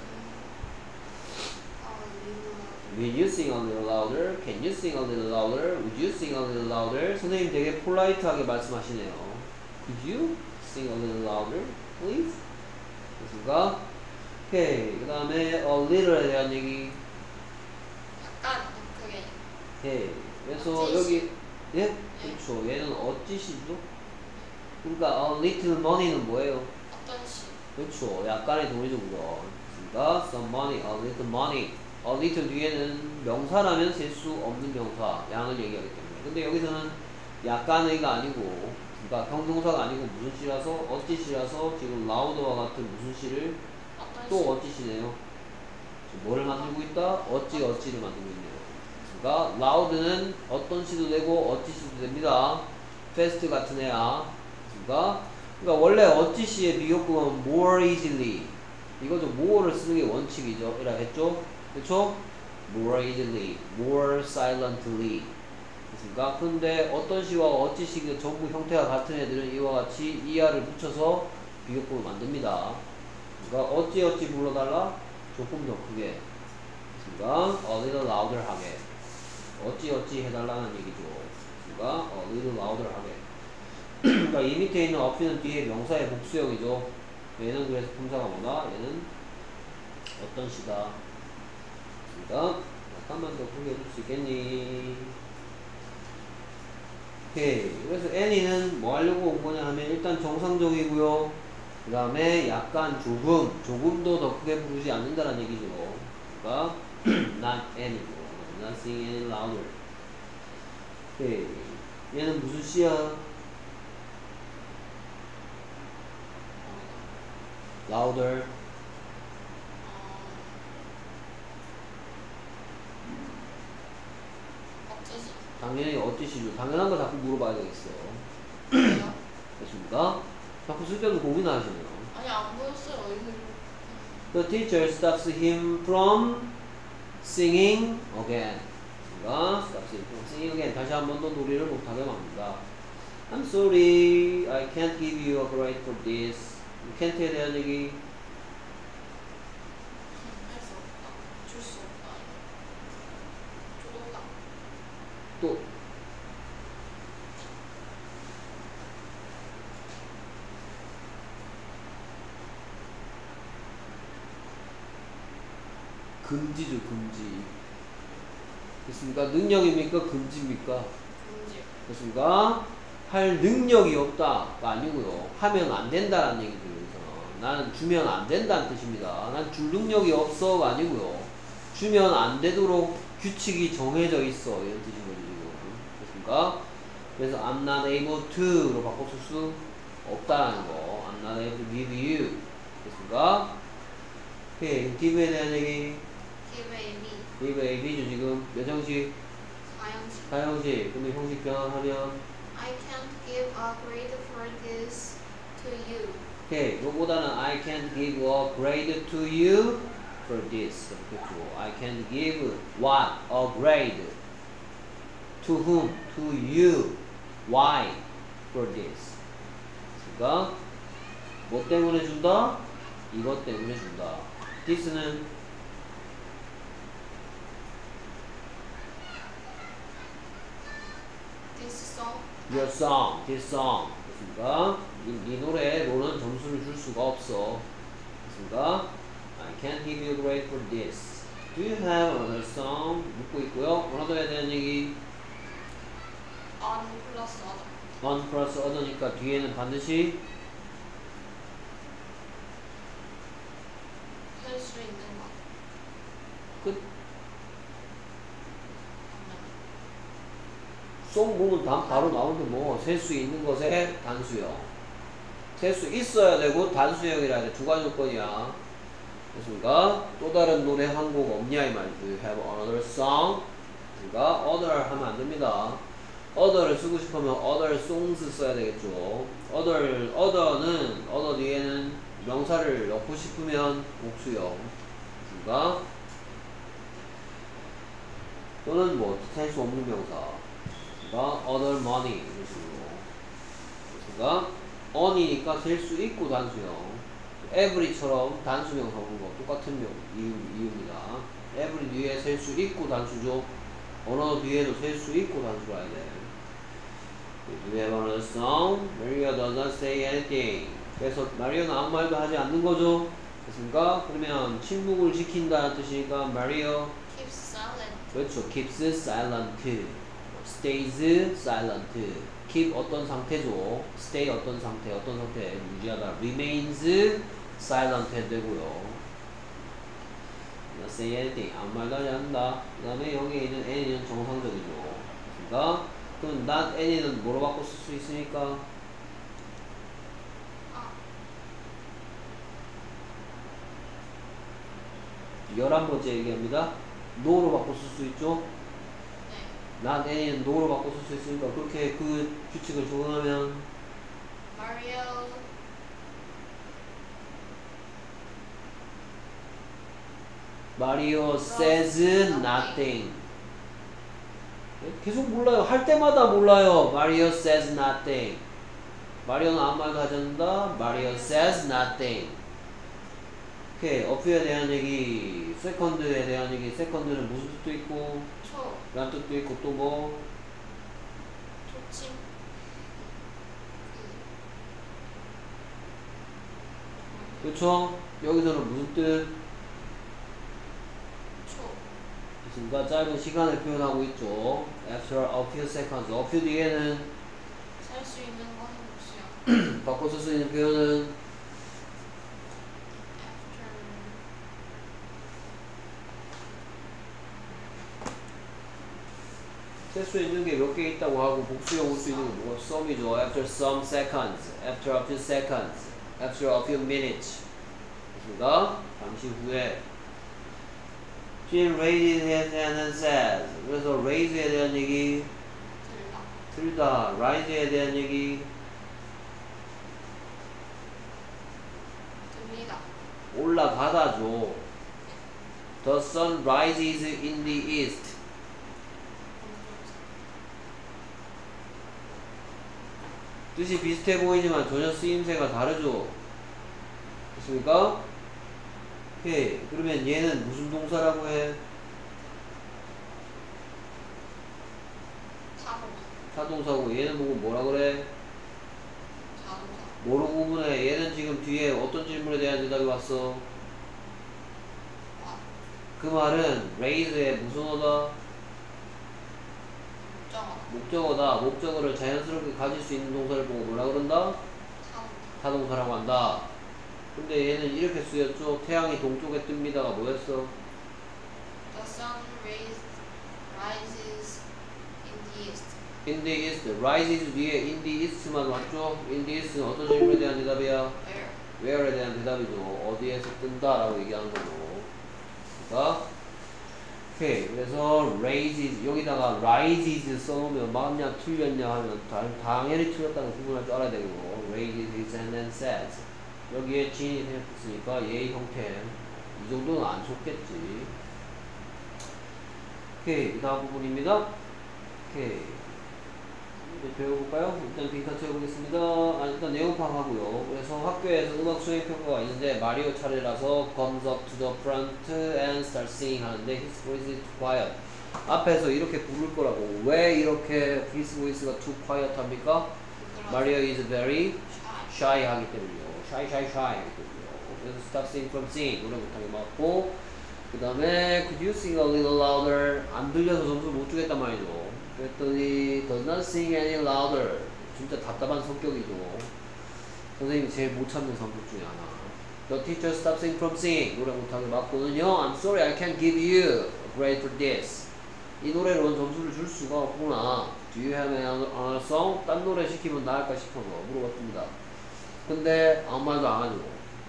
Will you sing a little louder? Can you sing a little louder? Would you sing a little louder? 선생님 되게 폴라이트하게 말씀하시네요. Could you sing a little louder, please? 됐습니까? 오케이. 그 다음에 a little에 대한 얘기. 약간 그게 오케이. 그래서 어찌시. 여기 예? 그렇죠. 얘는 어찌시죠? 그러니까 a little money는 뭐예요? 어떤 시? 그렇죠. 약간의 동의적으로. 그러니까 some money, a little money. a little 뒤에는 명사라면 셀 수 없는 명사, 양을 얘기하기 때문에. 근데 여기서는 약간의가 아니고, 그러니까 형동사가 아니고 무슨 시라서, 어찌 시라서 지금 louder와 같은 무슨 시를 어떤 또 시? 어찌 시네요. 지금 뭐를 만들고 있다? 어찌 어찌를 만들고 있네요. 그러니까 loud는 어떤 시도 되고 어찌 시도 됩니다. fast 같은 애야. 그러니까, 그러니까 원래 어찌 시의 비교급은 more easily. 이거죠. more를 쓰는 게 원칙이죠. 이라 했죠? 그렇죠? more easily, more silently. 됐습니까? 근데 어떤 시와 어찌 시가 전부 형태가 같은 애들은 이와 같이 이하를 붙여서 비교급을 만듭니다. 그러니까 어찌 어찌 불러달라? 조금 더 크게. 됐습니까? a little louder 하게. 어찌 어찌 해달라는 얘기죠. 그러니까 a little louder 하게. 그러니까 이 밑에 있는 어피는 뒤에 명사의 복수형이죠. 얘는 그래서 품사가 뭐다? 얘는 어떤 시다. 그러니까 약간만 더 크게 해줄 수 있겠니? 오케이. 그래서 N이는 뭐 하려고 온 거냐 하면 일단 정상적이고요. 그 다음에 약간 조금, 조금도 더 크게 부르지 않는다는 얘기죠. 그러니까 not any고, not sing any louder. 오케이. 얘는 무슨 시야? louder. 어찌시? 당연히 어찌시죠. 당연한 거 자꾸 물어봐야 되겠어요. 왜요? 됐습니까? 자꾸 쓸데없는 고민을 하시네요. 아니 안 보였어요. 이거 The teacher stops him from singing again. 그러니까 stops him from singing again. 다시 한 번 더 노래를 못하게 막는다. I'm sorry, I can't give you a grade for this. can't에 대한 얘기. 할 수 없다. 줄 수 없다. 조금다. 또 금지죠, 금지. 됐습니까? 능력입니까? 금지입니까? 됐습니까? 할 능력이 없다가 아니고요. 하면 안 된다라는 얘기죠. 여기서 나는 주면 안 된다는 뜻입니다. 난 줄 능력이 없어가 아니고요. 주면 안 되도록 규칙이 정해져 있어 이런 뜻인 거죠 지금. 됐습니까? 그래서 I'm not able to로 바꿔 쓸 수 없다라는 거. I'm not able to give you. 됐습니까? 오케이. give에 대한 얘기. give a b give A, B죠 지금. 몇 형식? 사형식. 사형식. 근데 형식 변환하면 I can't give a grade for this to you. 오케이. 이거보다는 I can't give a grade to you for this. 그렇죠. I can't give what? A grade. To whom? To you. Why? For this. 그러니까 뭐 때문에 준다? 이것 때문에 준다. this는 This song. your song, this song. 됐습니까? 이, 이 노래로는 점수를 줄 수가 없어. 됐습니까? I can't give you a grade for this. Do you have another song? 묻고 있고요. 원어도에 대한 얘기. on 플러스 other. on 플러스 other니까 뒤에는 반드시 할 수 있는 것. 끝. 송 보면 단 바로 나오는데 뭐 셀 수 있는 것의 단수형. 셀 수 있어야 되고 단수형이라 돼. 두 가지 조건이야. 됐습니까? 또 다른 노래 한 곡 없냐 이 말이죠. Do you have another song? 그러니까 other 하면 안 됩니다. other를 쓰고 싶으면 other songs 써야 되겠죠. other, other는 other 뒤에는 명사를 넣고 싶으면 복수형. 됐습니까? 또는 뭐 셀 수 없는 명사. 그러니까 other money 이런 식으로. 그러니까 on이니까 셀 수 있고 단수형. every처럼 단수명사 오는 거 똑같은 명 이유, 이유입니다. every 뒤에 셀 수 있고 단수죠. 언어 뒤에도 셀 수 있고 단수로 해야 돼. Do you have another song? Maria does not say anything. 그래서 마리오는 아무 말도 하지 않는 거죠. 됐습니까? 그러면 침묵을 지킨다는 뜻이니까 Mario keeps silent. 그렇죠. keeps silent. stays silent. keep 어떤 상태죠. stay 어떤 상태, 어떤 상태 유지하다. remains silent 해도 되고요. not say anything. 아무 말도 하지 않는다. 그 다음에 여기에 있는 any는 정상적이죠. 그러니까 그럼 not any는 뭐로 바꿔 쓸 수 있으니까 열한 번째 얘기합니다. no로 바꿔 쓸 수 있죠. 네. not any는 no로 바꿔 쓸 수 있으니까 그렇게 그 규칙을 적용하면 Mario Mario says nothing. 계속 몰라요. 할 때마다 몰라요. Mario says nothing. 마리오는 아무 말도 하지 않는다. Mario says nothing. 오케이. 어프에 대한 얘기, 세컨드에 대한 얘기. 세컨드는 무슨 뜻도 있고, 초 란 뜻도 있고, 또 뭐? 초침 그렇죠? 여기서는 무슨 뜻? 초 그러니까 짧은 시간을 표현하고 있죠. After a few seconds. a few 뒤에는 살 수 있는 거 해봅시다. 바꿔 쓸 수 있는 표현은 After 셀 수 있는 게 몇 개 있다고 하고 복수형 올 수 있는 건 뭐가 some이죠. After some seconds. After a few seconds. After a few minutes. 그러니까 잠시 후에 She raises his hand and says. 그래서 raise에 대한 얘기 들다 들다. rise에 대한 얘기 듭니다. 올라가다죠. The sun rises in the east. 뜻이 비슷해 보이지만 전혀 쓰임새가 다르죠. 됐습니까? 오케이. 그러면 얘는 무슨 동사라고 해? 타동사 타동사고 얘는 보고 뭐라 그래? 자동사 뭐로 구분해? 얘는 지금 뒤에 어떤 질문에 대한 대답이 왔어? 와 그 말은 raise의 무슨 어다? 목적어. 목적어다. 목적어를 자연스럽게 가질 수 있는 동사를 보고 뭐라 그런다? 타동. 타동사라고 한다. 근데 얘는 이렇게 쓰였죠. 태양이 동쪽에 뜹니다가 뭐였어? The sun rays, rises in the east. In the east. rises 뒤에 in the east만 왔죠? in the east는 어떤 질문에 대한 대답이야? Where? where에 대한 대답이죠. 어디에서 뜬다라고 얘기하는 거죠. 그러니까 오케이. 그래서 raises 여기다가 rises 써놓으면 맞냐 틀렸냐 하면 당- 당연히 틀렸다는 구분할 줄 알아야 되고 raises and then says 여기에 진이 생겼으니까 얘의 형태 이 정도는 안 속겠지. 오케이. 그 다음 부분입니다. 오케이. 이제 배워볼까요? 일단 빈칸 채워보겠습니다. 아, 일단 내용 파악하고요. 그래서 학교에서 음악 수행 평가가 있는데 마리오 차례라서 comes up to the front and starts singing 하는데 his voice is too quiet. 앞에서 이렇게 부를 거라고. 왜 이렇게 his voice가 too quiet 합니까? 마리오 is very shy 하기 때문이요. shy, shy, shy 하기 때문이요. 그래서 stop singing from singing 노래 못하게 맞고 그 다음에 could you sing a little louder? 안 들려서 점수 못 주겠단 말이죠. 그랬더니 does not sing any louder. 진짜 답답한 성격이죠. 선생님이 제일 못 참는 성격 중에 하나. The teacher stopped singing from singing. 노래 못하게 맞고는요. I'm sorry, I can't give you a grade for this. 이 노래로는 점수를 줄 수가 없구나. Do you have another song? 딴 노래 시키면 나을까 싶어서 물어봤습니다. 근데 아무 말도 안 하죠.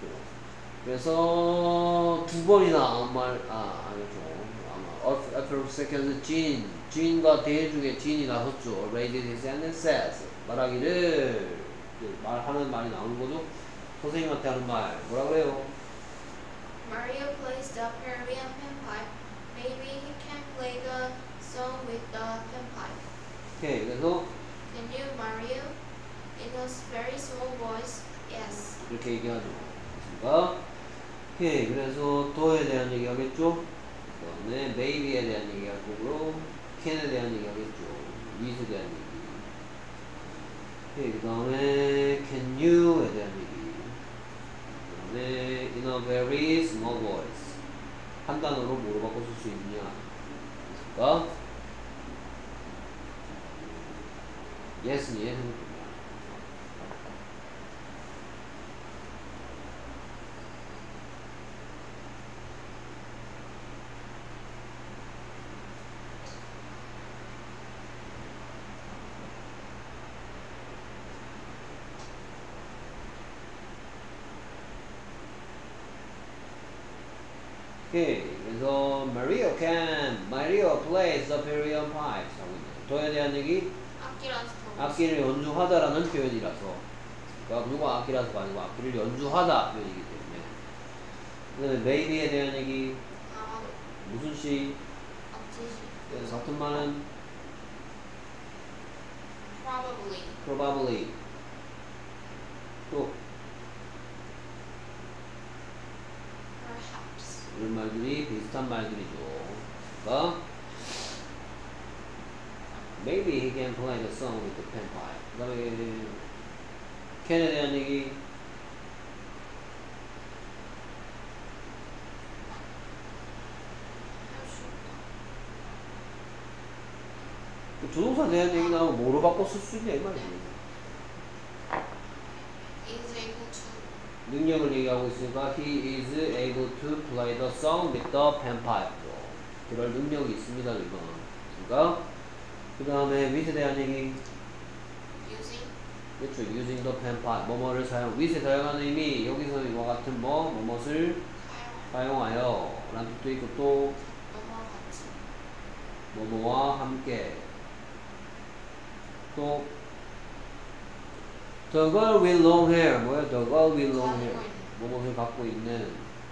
그래서 두 번이나 아무 말, 아, 아니죠. 아마 after second, 진, 진과 대 중에 진이 나섰죠. raises his hand and says. 말하기를 말하는 말이 나오는 거죠. 선생님한테 하는 말 뭐라 그래요? Mario plays the Peruvian panpipe. Maybe he can play the song with the panpipe. 오케이. 그래서 Can you, Mario? In a very small voice. Yes. 이렇게 얘기하죠. 그렇습니까? 오케이. 그래서 더에 대한 얘기 하겠죠. 그 다음에 maybe에 대한 얘기 할 거고요. can에 대한 얘기 하겠죠. with에 대한 얘기. 오케이. 그 다음에 can you에 대한 얘기. 그 다음에 in a very small voice. 한 단어로 뭐로 바꿔 쓸 수 있느냐. 그러니까 yes는 예 생각합니다. 오케이. 그래서 Mario can, Mario plays the Peruvian pipes 하고 있네요. 더에 대한 얘기? 악기라서 더 악기를 연주하다라는 표현이라서 그러니까 누가 악기라서가 아니고 악기를 연주하다 표현이기 때문에 그 다음에 maybe에 대한 얘기 아마도 무슨 시? 억지시. 그래서 같은 말은 Probably. probably 또 Perhaps. 이런 말들이 비슷한 말들이죠. 그러니까 maybe he can play the song with the panpipe. 그 다음에 can에 대한 얘기 할 수 없다. 조동사 대한 얘기 나오면 뭐로 바꿔 쓸 수 있냐 이 말이지. Is able to. 능력을 얘기하고 있으니까 he is able to play the song with the panpipe. 그럴 능력이 있습니다 이건. 그러니까 그 다음에 with에 대한 얘기 Using. 그렇죠. using the panpipe 뭐뭐를 사용 with에 사용하는 의미 여기서 이와 같은 뭐 뭐뭇을 사용. 사용하여 라는 뜻도 있고 또 뭐뭐 같이. 뭐뭐와 함께 또 the girl with long hair 뭐야 the girl with long hair 가지고 있는. 뭐뭇을 갖고 있는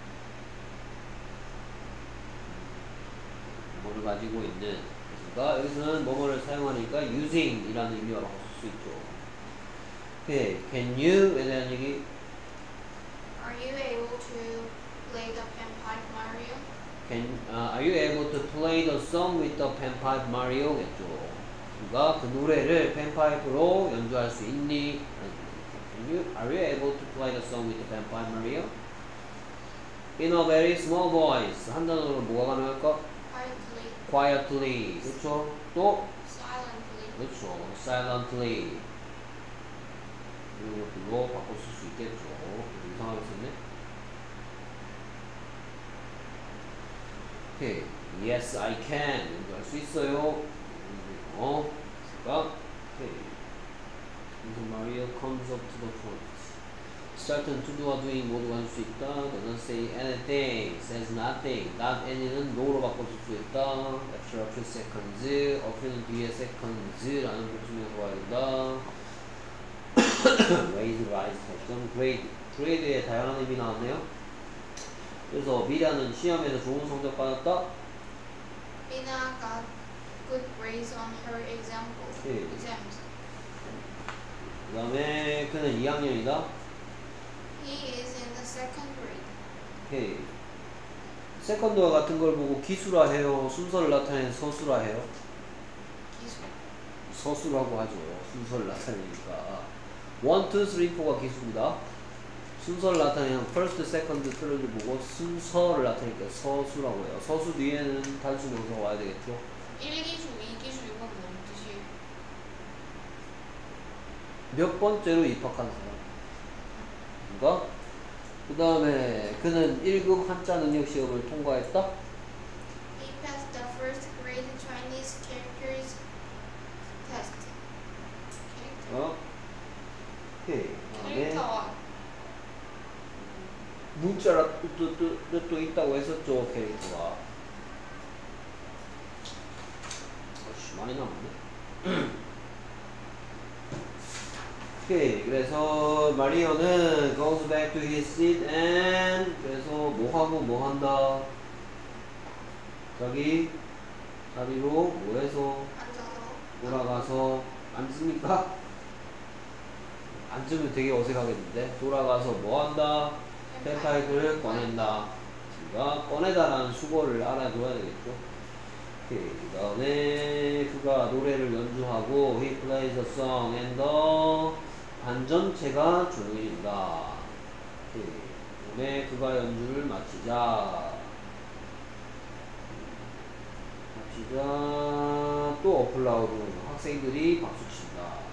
뭐를 가지고 있는 그러니까 여기서는 뭐뭐를 사용하니까 using 이라는 의미가 바꿀 수 있죠. 오케이. can you에 대한 얘기 Are you able to play the panpipe, Mario? can, uh, are you able to play the song with the panpipe Mario? 겠죠. 그러니까 그 노래를 팬파이프로 연주할 수 있니? Can you, are you able to play the song with the panpipe Mario? In a very small voice. 한 단어로 뭐가 가능할까? Quietly. quietly. 그렇죠. 또 Silently. 그렇죠. silently 이런 것들로 바꿔 쓸 수 있겠죠. 이상하게 썼네. 오케이. Yes, I can. 연주할 수 있어요. 어, 그러니까 오케이. 그래서 Maria comes up to the front. start는 to do와 doing 모두 할 수 있다. doesn't say anything, says nothing. not any는 no로 바꿔줄 수 있다. after a few seconds, a few는 뒤에 seconds라는 복수명사 와야 된다. raise, rise, question, grade. grade에 다양한 의미 나왔네요. 그래서 미라는 시험에서 좋은 성적 받았다. Mina got good grades on her example 예. exams. 그 다음에 그는 이 학년이다. He is in the second grade. 오케이. 세컨드와 같은 걸 보고 기수라 해요. 순서를 나타내는 서수라 해요. 기술. 서수라고 하죠. 순서를 나타내니까. 원, 투, 쓰리, 포가 기수입니다. 순서를 나타내는 first, second, third를 보고 순서를 나타내니까 서수라고 해요. 서수 뒤에는 단수 명사가 와야 되겠죠. 일 기수, 이 기수 이건 뭔 뜻이에요? 몇 번째로 입학한 사람. 그러니까 그 다음에 그는 일 급 한자 능력 시험을 통과했다. He passed the first grade Chinese characters test. 캐릭터. 어? 오케이. 그다음에 캐릭터와 문자가 또, 또, 또, 또 있다고 했었죠. 캐릭터가. 어씨, 많이 남았네. 오케이. 그래서 마리오는 goes back to his seat and 그래서 뭐 하고 뭐 한다. 자기 자리로 뭐 해서 앉아서 돌아가서 앉습니까? 앉으면 되게 어색하겠는데. 돌아가서 뭐 한다. 펜파이프를 꺼낸다. 그가 꺼내다라는 수거를 알아줘야 되겠죠. 오케이. 그 다음에 그가 노래를 연주하고 he plays a song and the 반전체가 조용해진다. 오케이. 그 다음에 그가 연주를 마치자. 마치자. 또 어플라우드 학생들이 박수친다.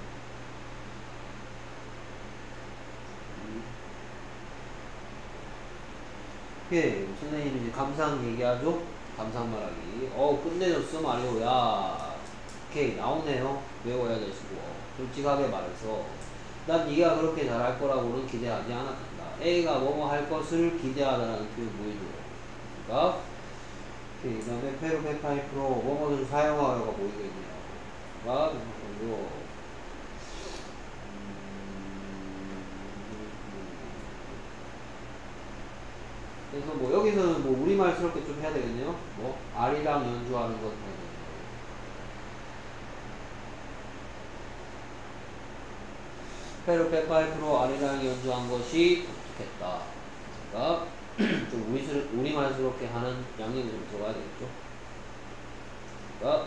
오케이. 선생님이 이제 감상 얘기하죠? 감상 말하기. 어, 끝내줬어, 마리오야. 오케이. 나오네요. 외워야 될 수고. 솔직하게 말해서. 난 네가 그렇게 잘할 거라고는 기대하지 않았다. A가 뭐뭐 할 것을 기대하다라는 표현 보이죠. 그러니까, 오케이. 그 다음에 페로 페파이프로 뭐뭐를 사용하여가 보이겠네요. 그러니까, 그리고 그래서 뭐 여기서는 뭐 우리말스럽게 좀 해야 되겠네요. 뭐 아리랑 연주하는 것 해야 되겠네요. 페루 페파이프로 아리랑 연주한 것이 독특했다. 그러니까 좀 우리스러, 우리말스럽게 하는 양념이 좀 들어가야 되겠죠. 그러니까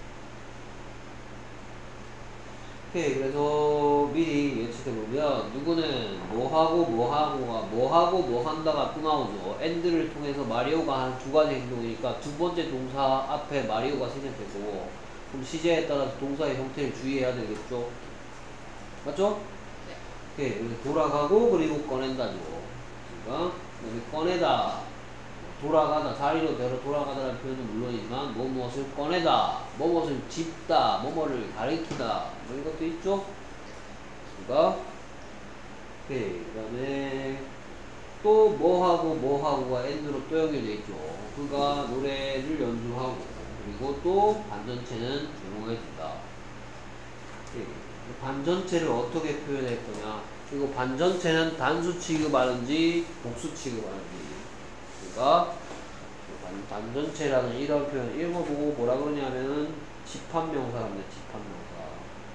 오케이. 그래서 미리 예측해보면 누구는 뭐하고 뭐하고가 뭐하고 뭐한다가 또 나오죠. and를 통해서 마리오가 한 두 가지 행동이니까 두 번째 동사 앞에 마리오가 생략되고 그럼 시제에 따라서 동사의 형태를 주의해야 되겠죠. 맞죠? 네. 오케이. 그래서 돌아가고 그리고 꺼낸다죠. 그러니까 꺼내다 돌아가다, 자리로 대로 돌아가다라는 표현은 물론이지만 뭐 무엇을 꺼내다, 뭐 무엇을 짚다, 뭐뭐를 가리키다 뭐 이런 것도 있죠. 그러니까 오케이. 그 다음에 또 뭐하고 뭐하고가 and로 또 연결되어 있죠. 그가 노래를 연주하고 그리고 또 반전체는 조용해진다. 오케이. 반전체를 어떻게 표현할 거냐. 그리고 반전체는 단수 취급하는지 복수 취급하는지. 그러니까 반전체라는 이런 표현 읽어보고 뭐라 그러냐면은 집합명사랍니다. 집합명사.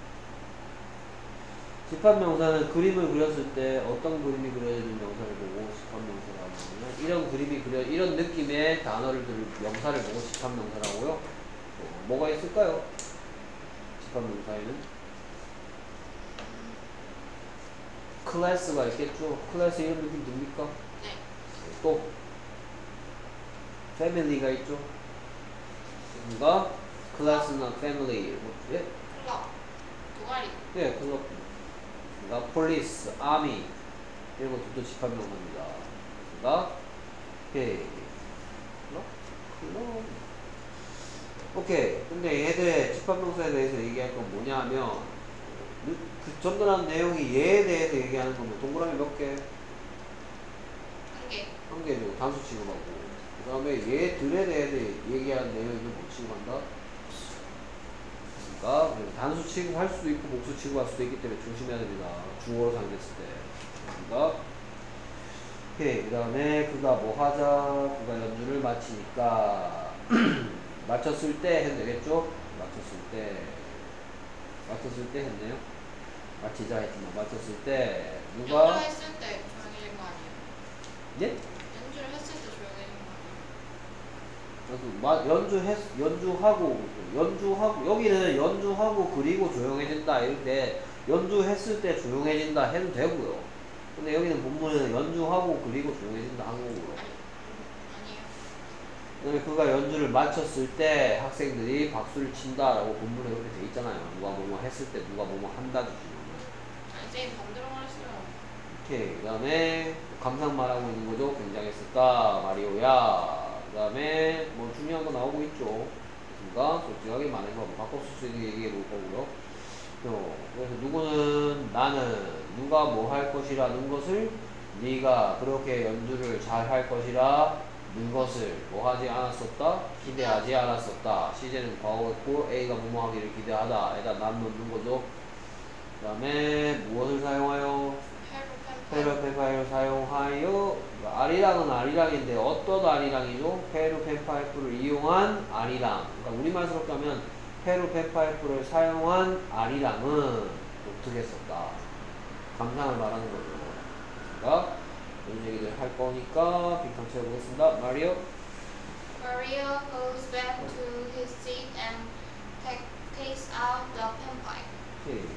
집합명사는 그림을 그렸을 때 어떤 그림이 그려진 명사를 보고 집합명사라고 하냐면 이런 그림이 그려 이런 느낌의 단어를 들 명사를 보고 집합명사라고요. 어, 뭐가 있을까요? 집합명사에는 클래스가 있겠죠. 클래스 이런 느낌 듭니까? 네. 또 패밀리가 있죠. 그러니까 클래스나 패밀리. 예? 동아리. 네, 클럽. 그러니까 폴리스, 아미 이런 것도 집합명사입니다. 그러니까 오케이. 클럽? 클럽. 오케이. 근데 얘들의 집합명사에 대해서 얘기할 건 뭐냐 하면 그 전달한 내용이 얘에 대해서 얘기하는 거면 동그라미 몇 개? 한 개. 한 개죠. 단수 취급하고. 그 다음에 얘들에 대해서 얘기하는 내용이 뭐 취급한다? 그러니까 단수 취급할 수도 있고 복수 취급할 수도 있기 때문에 조심해야 됩니다. 주어로 사용했을 때. 그러니까 오케이. 그 다음에 그가 뭐 하자? 그가 연주를 마치니까 마쳤을 때 해도 되겠죠? 마쳤을 때 마쳤을 때 했네요. 마치자 했지만 마쳤을 때 누가 연주했을 때 조용해진 거 아니에요? 예? 연주를 했을 때 조용해진 거 아니에요? 그래서 마, 연주했 연주하고 연주하고 여기는 연주하고 그리고 조용해진다 이런데 연주했을 때 조용해진다 해도 되고요. 근데 여기는 본문에는 연주하고 그리고 조용해진다 한 거고요. 아니에요. 그다음에 그가 연주를 마쳤을 때 학생들이 박수를 친다라고 본문에 그렇게 돼 있잖아요. 누가 뭐뭐 했을 때 누가 뭐뭐 한다 주시면. 아니 쌤 반대로 말했어요. 오케이. 그 다음에 감상 말하고 있는 거죠. 굉장했었다. 마리오야. 그 다음에 뭐 중요한 거 나오고 있죠. 그러니까 솔직하게 말해서 뭐 바꿔 쓸 수 있는 게 얘기해 볼 거고요. 어, 그래서 누구는 나는 누가 뭐 할 것이라는 것을 네가 그렇게 연주를 잘 할 것이라는 것을 뭐 하지 않았었다? 기대하지 않았었다. 시제는 과거였고 A가 뭐뭐 하기를 기대하다. 에다 난 넣는 거죠. 그 다음에 무엇을 사용하여? 페르펜파이를 사용하여 아리랑은 아리랑인데 어떤 아리랑이죠? 페르펜파이프를 이용한 아리랑. 그러니까 우리말스럽게 하면 페르펜파이프를 사용한 아리랑은 어떻게 썼다? 감상을 말하는 거죠. 그러니까 이런 얘기를 할 거니까 빅턴 채워보겠습니다. 마리오. Mario goes back to his seat and ta- takes out the panpipe. 오케이.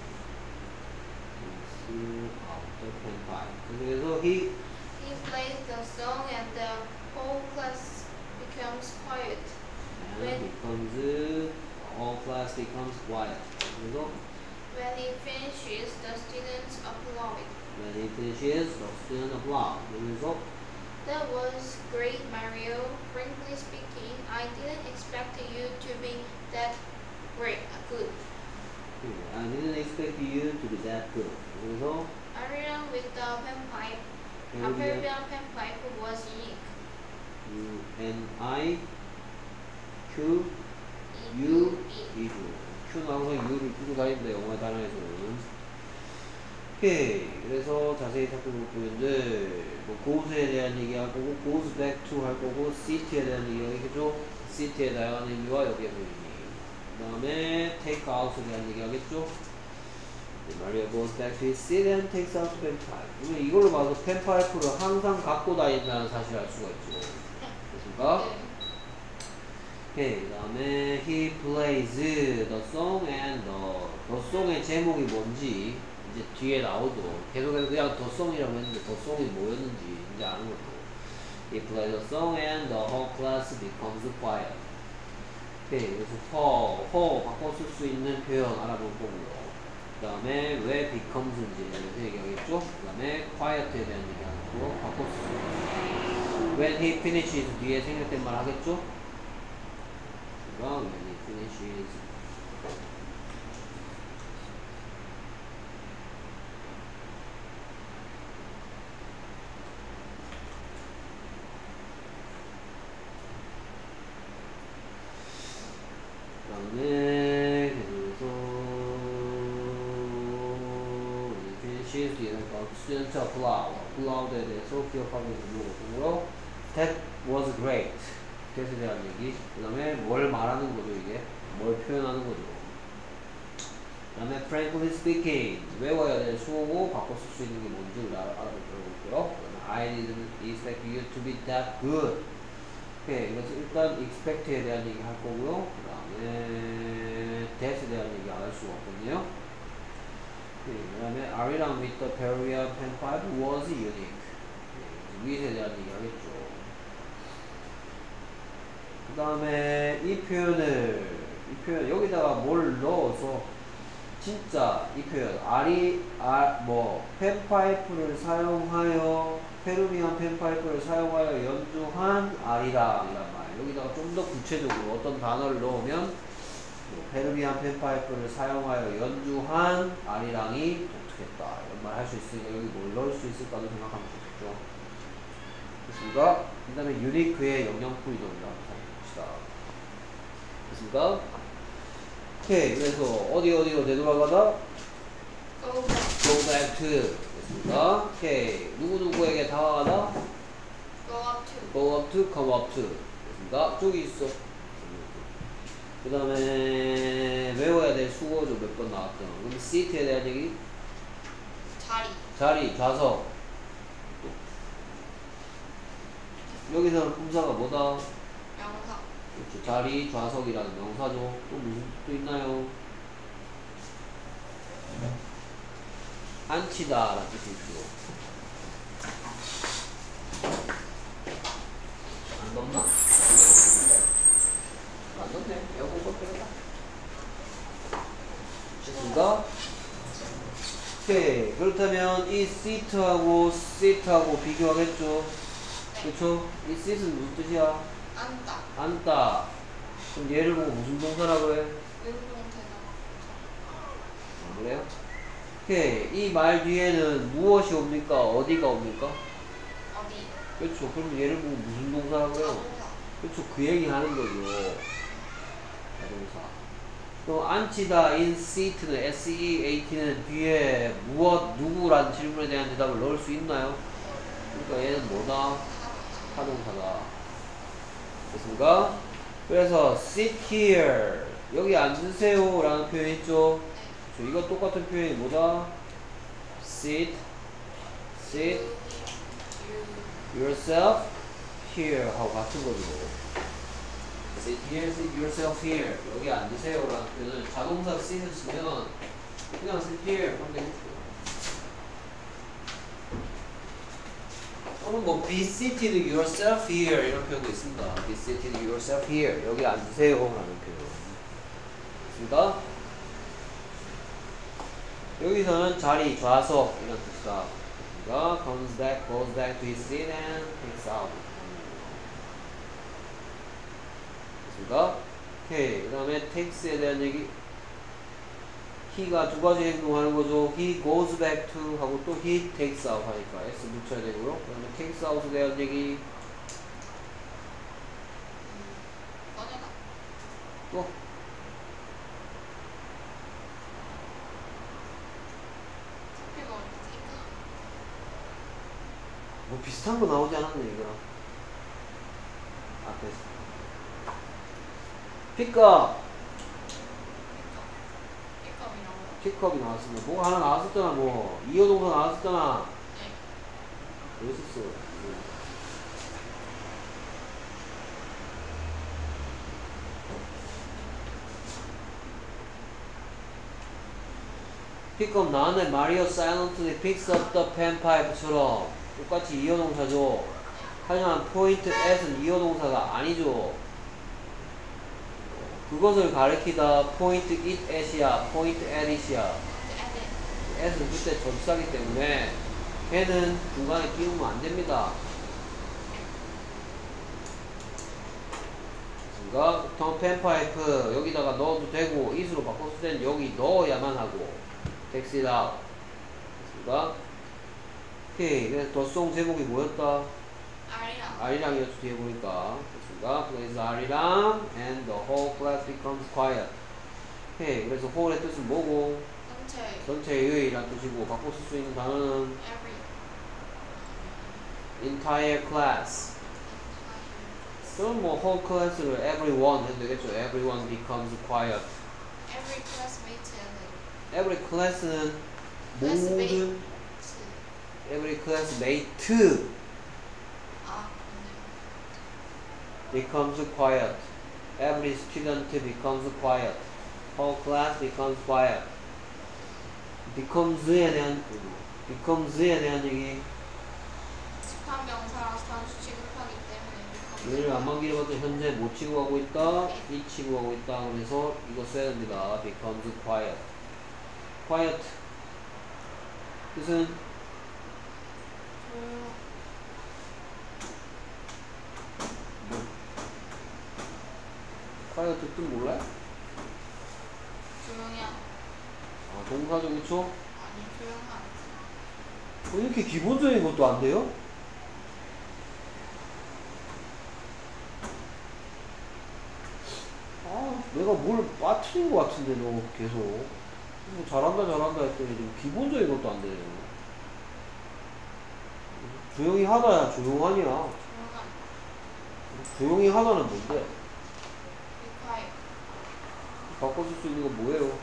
그래서 he He plays the song and the whole class becomes quiet. and becomes all class becomes quiet. 그래서 When he finishes, the students applaud. when he finishes, the student applaud. 그래서 That was great, Mario. Frankly speaking, I didn't expect you to be that great, good. I didn't expect you to be that good. 그래서 Ariana with the panpipe, a Peruvian Peruvian panpipe was unique. U N I Q U E. 이주. Q는 항상 U를 끼고 다닙니다. 영어 단어에서는. 오케이. 그래서 자세히 살펴볼 부분들 뭐 goes에 대한 얘기 할 거고 goes back to 할 거고 cit에 대한 얘기 하겠죠. city에 다양한 의미와 여기에서 의미. 그 다음에 take out에 대한 얘기 하겠죠. Mario goes back to his seat and takes out the panpipe. 우리 이걸로 봐서 펜파이프를 항상 갖고 다닌다는 사실을 알 수가 있죠. 그렇습니까? 오케이. 그 다음에 he plays the song and the the song의 제목이 뭔지 이제 뒤에 나오죠. 계속해서 그냥 the song이라고 했는데 the song이 뭐였는지 이제 아는 거죠. He plays the song and the whole class becomes quiet. 오케이. 그래서 her, her 바꿔 쓸 수 있는 표현 알아볼 거고요. 그 다음에 왜 becomes인지에 대해서 얘기하겠죠. 그 다음에 quiet에 대한 얘기하고 바꿔 쓸 수 있는 when he finishes 뒤에 생략된 말 하겠죠. when he finishes 그 다음에 그래서 when he finishes 뒤에 student applaud applaud에 대해서 기억하고 있는 거고요. That was great. that에 대한 얘기. 그 다음에 뭘 말하는 거죠, 이게? 뭘 표현하는 거죠. 그 다음에 frankly speaking. 외워야 될 수어고 바꿔 쓸 수 있는 게 뭔지를 알아, 알아보도록 할게요. I didn't expect you to be that good. 오케이. 그래서 일단 expect에 대한 얘기 할 거고요. 그 다음에 that에 대한 얘기 안 할 수가 없거든요. 그 다음에 Ari랑 with the Peruvian panpipe was unique. 위에 대한 얘기 하겠죠. 그 다음에 이 표현을 이 표현 여기다가 뭘 넣어서 진짜 이 표현 R이 아, 뭐 펜파이프를 사용하여 페르미안 펜파이프를 사용하여 연주한 R이다 이란 말. 여기다가 좀 더 구체적으로 어떤 단어를 넣으면 페르미안 펜파이프를 사용하여 연주한 R이랑이 독특했다 이런 말 할 수 있으니까 여기 뭘 넣을 수 있을까도 생각하면 좋겠죠. 됐습니까? 그 다음에 유니크의 영영풀이도 한번 살펴봅시다. 됐습니까? 오케이. 그래서 어디 어디로 되돌아가다? Go back. Go back to. 됐습니까? 오케이. 누구누구에게 다가가다? Go up to. Go up to, come up to. 됐습니까? 저기 있어. 그 다음에 외워야 될 수어죠. 몇 번 나왔던. 그럼 seat에 대한 얘기? 자리. 자리, 좌석. 여기서는 품사가 뭐다? 명사. 그렇죠. 자리, 좌석이라는 명사죠. 또 무슨 뜻도 있나요? 앉히다 라는 뜻이 있죠. 안 덥나? 안 덥네. 에어컨 껐다가. 됐습니까? 오케이. 그렇다면 이 seat하고 seat하고 비교하겠죠? 그쵸? 이 seat은 무슨 뜻이야? 앉다. 앉다. 그럼 얘를 보고 무슨 동사라고 해? 의문동 대상. 아, 그래요? 오케이. 이 말 뒤에는 무엇이 옵니까? 어디가 옵니까? 어디? 그렇죠. 그럼 얘를 보고 무슨 동사라고 해요? 자동사. 그렇죠. 그 얘기 하는 거죠. 자동사. 또 앉히다 in seat는 S-E-A-T는 뒤에 무엇, 누구라는 질문에 대한 대답을 넣을 수 있나요? 그러니까 얘는 뭐다? 타동사다. 됐습니까? 그래서 sit here 여기 앉으세요 라는 표현 있죠? 저 이거 똑같은 표현이 뭐다? sit sit yourself here 하고 같은 거죠. sit here, sit yourself here 여기 앉으세요 라는 표현은 자동사 sit을 쓰면 그냥 sit here 하면 되겠죠. 또는 뭐 be seated yourself here 이런 표현도 있습니다. be seated yourself here 여기 앉으세요 라는 표현 있습니다. 여기서는 자리, 좌석 이런 뜻이다. 그러니까 comes back, goes back to his seat and takes out. 됐습니까? 오케이. 그 다음에 takes에 대한 얘기. he가 두 가지 행동하는 거죠. he goes back to 하고 또 he takes out 하니까 s 붙여야 되고요. 그 다음에 takes out에 대한 얘기. 꺼내다. 또 커피 먹을 때 테이크. 뭐 비슷한 거 나오지 않았네 이거랑 앞에서 픽업 픽업이라고요? 픽업이 나왔습니다. 뭐가 하나 나왔었잖아. 뭐 이어동사 나왔었잖아. 네. 어디 있었어? 픽업 나왔네. 마리오 silently picks up the panpipe처럼 똑같이 이어동사죠. 하지만 point at은 이어동사가 아니죠. 그것을 가리키다 point it at이야. point at it이야. at은 그때 접사기 때문에 걔는 중간에 끼우면 안 됩니다. 그러니까 보통 펜파이프 여기다가 넣어도 되고 it으로 바꿨을 때는 여기 넣어야만 하고 takes it out. 됐습니까? 오케이. 그래서 더송 제목이 뭐였다? 아리랑. R이랑이었죠. 뒤에 보니까. 됐습니까? 그래서 R이랑 and the whole class becomes quiet. 오케이. 그래서 whole의 뜻은 뭐고? 전체. 전체의 이란 뜻이고 바꿔 쓸 수 있는 단어는 every. entire class. 그럼 뭐 whole class를 everyone 해도 되겠죠. everyone becomes quiet. every classmate and every class는 classmate. 모든 every classmate 아, becomes quiet. every student becomes quiet. whole class becomes quiet. becomes에 대한 becomes에 대한 얘기. 집합 명사라서 단수 취급하기 때문에 얘를 안만기를 봤더니 현재 못 취급하고 있다, 이 취급하고 있다. 그래서 이거 써야 됩니다. becomes quiet. quiet. 뜻은 조용. quiet 뜻 몰라요? 조용히 하다. 아, 동사적 위촉? 아니 조용하다. 어, 이렇게 기본적인 것도 안 돼요? 아, 내가 뭘 빠뜨린 것 같은데, 너 계속. 뭐 잘한다, 잘한다 했더니 좀 기본적인 것도 안 되네요. 조용히 하다야, 조용하냐. 조용하다. 조용히 하다는 뭔데? Be quiet. 바꿔 쓸 수 있는 건 뭐예요?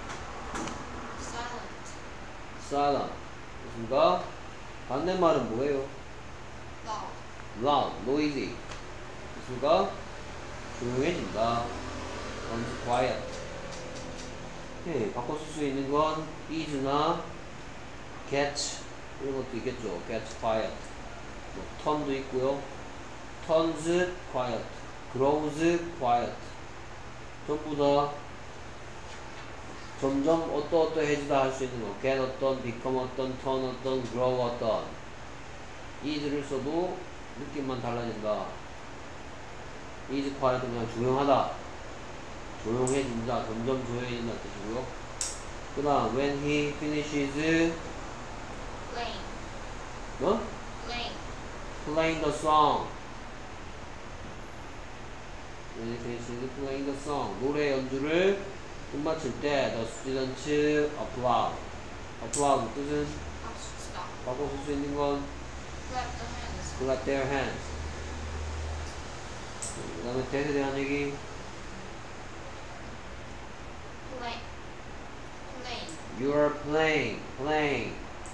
Silent. silent. 그렇습니까? 반대말은 뭐예요? Loud. loud, noisy. 그렇습니까? 조용해진다. becomes quiet. 예, 바꿔 쓸 수 있는 건 is나 gets 이런 것도 있겠죠. gets quiet. 뭐 turn도 있고요. turns quiet, grows quiet. 전부 다 점점 어떠어떠해지다 할 수 있는 거. get 어떤, become 어떤, turn 어떤, grow 어떤. is를 써도 느낌만 달라진다. is quiet 그냥 조용하다. 조용해진다. 점점 조용해진다 뜻이고요. 그 다음 when he finishes Playing. 뭐? Playing. playing the song. when he finishes playing the song. 노래 연주를 끝마칠 때 the students applaud. applaud 뜻은 박수 치다. 바꿔 쓸 수 있는 건 Clap the hands. clap their hands. 그 다음에 that에 대한 얘기 Play. Playing. you are playing, playing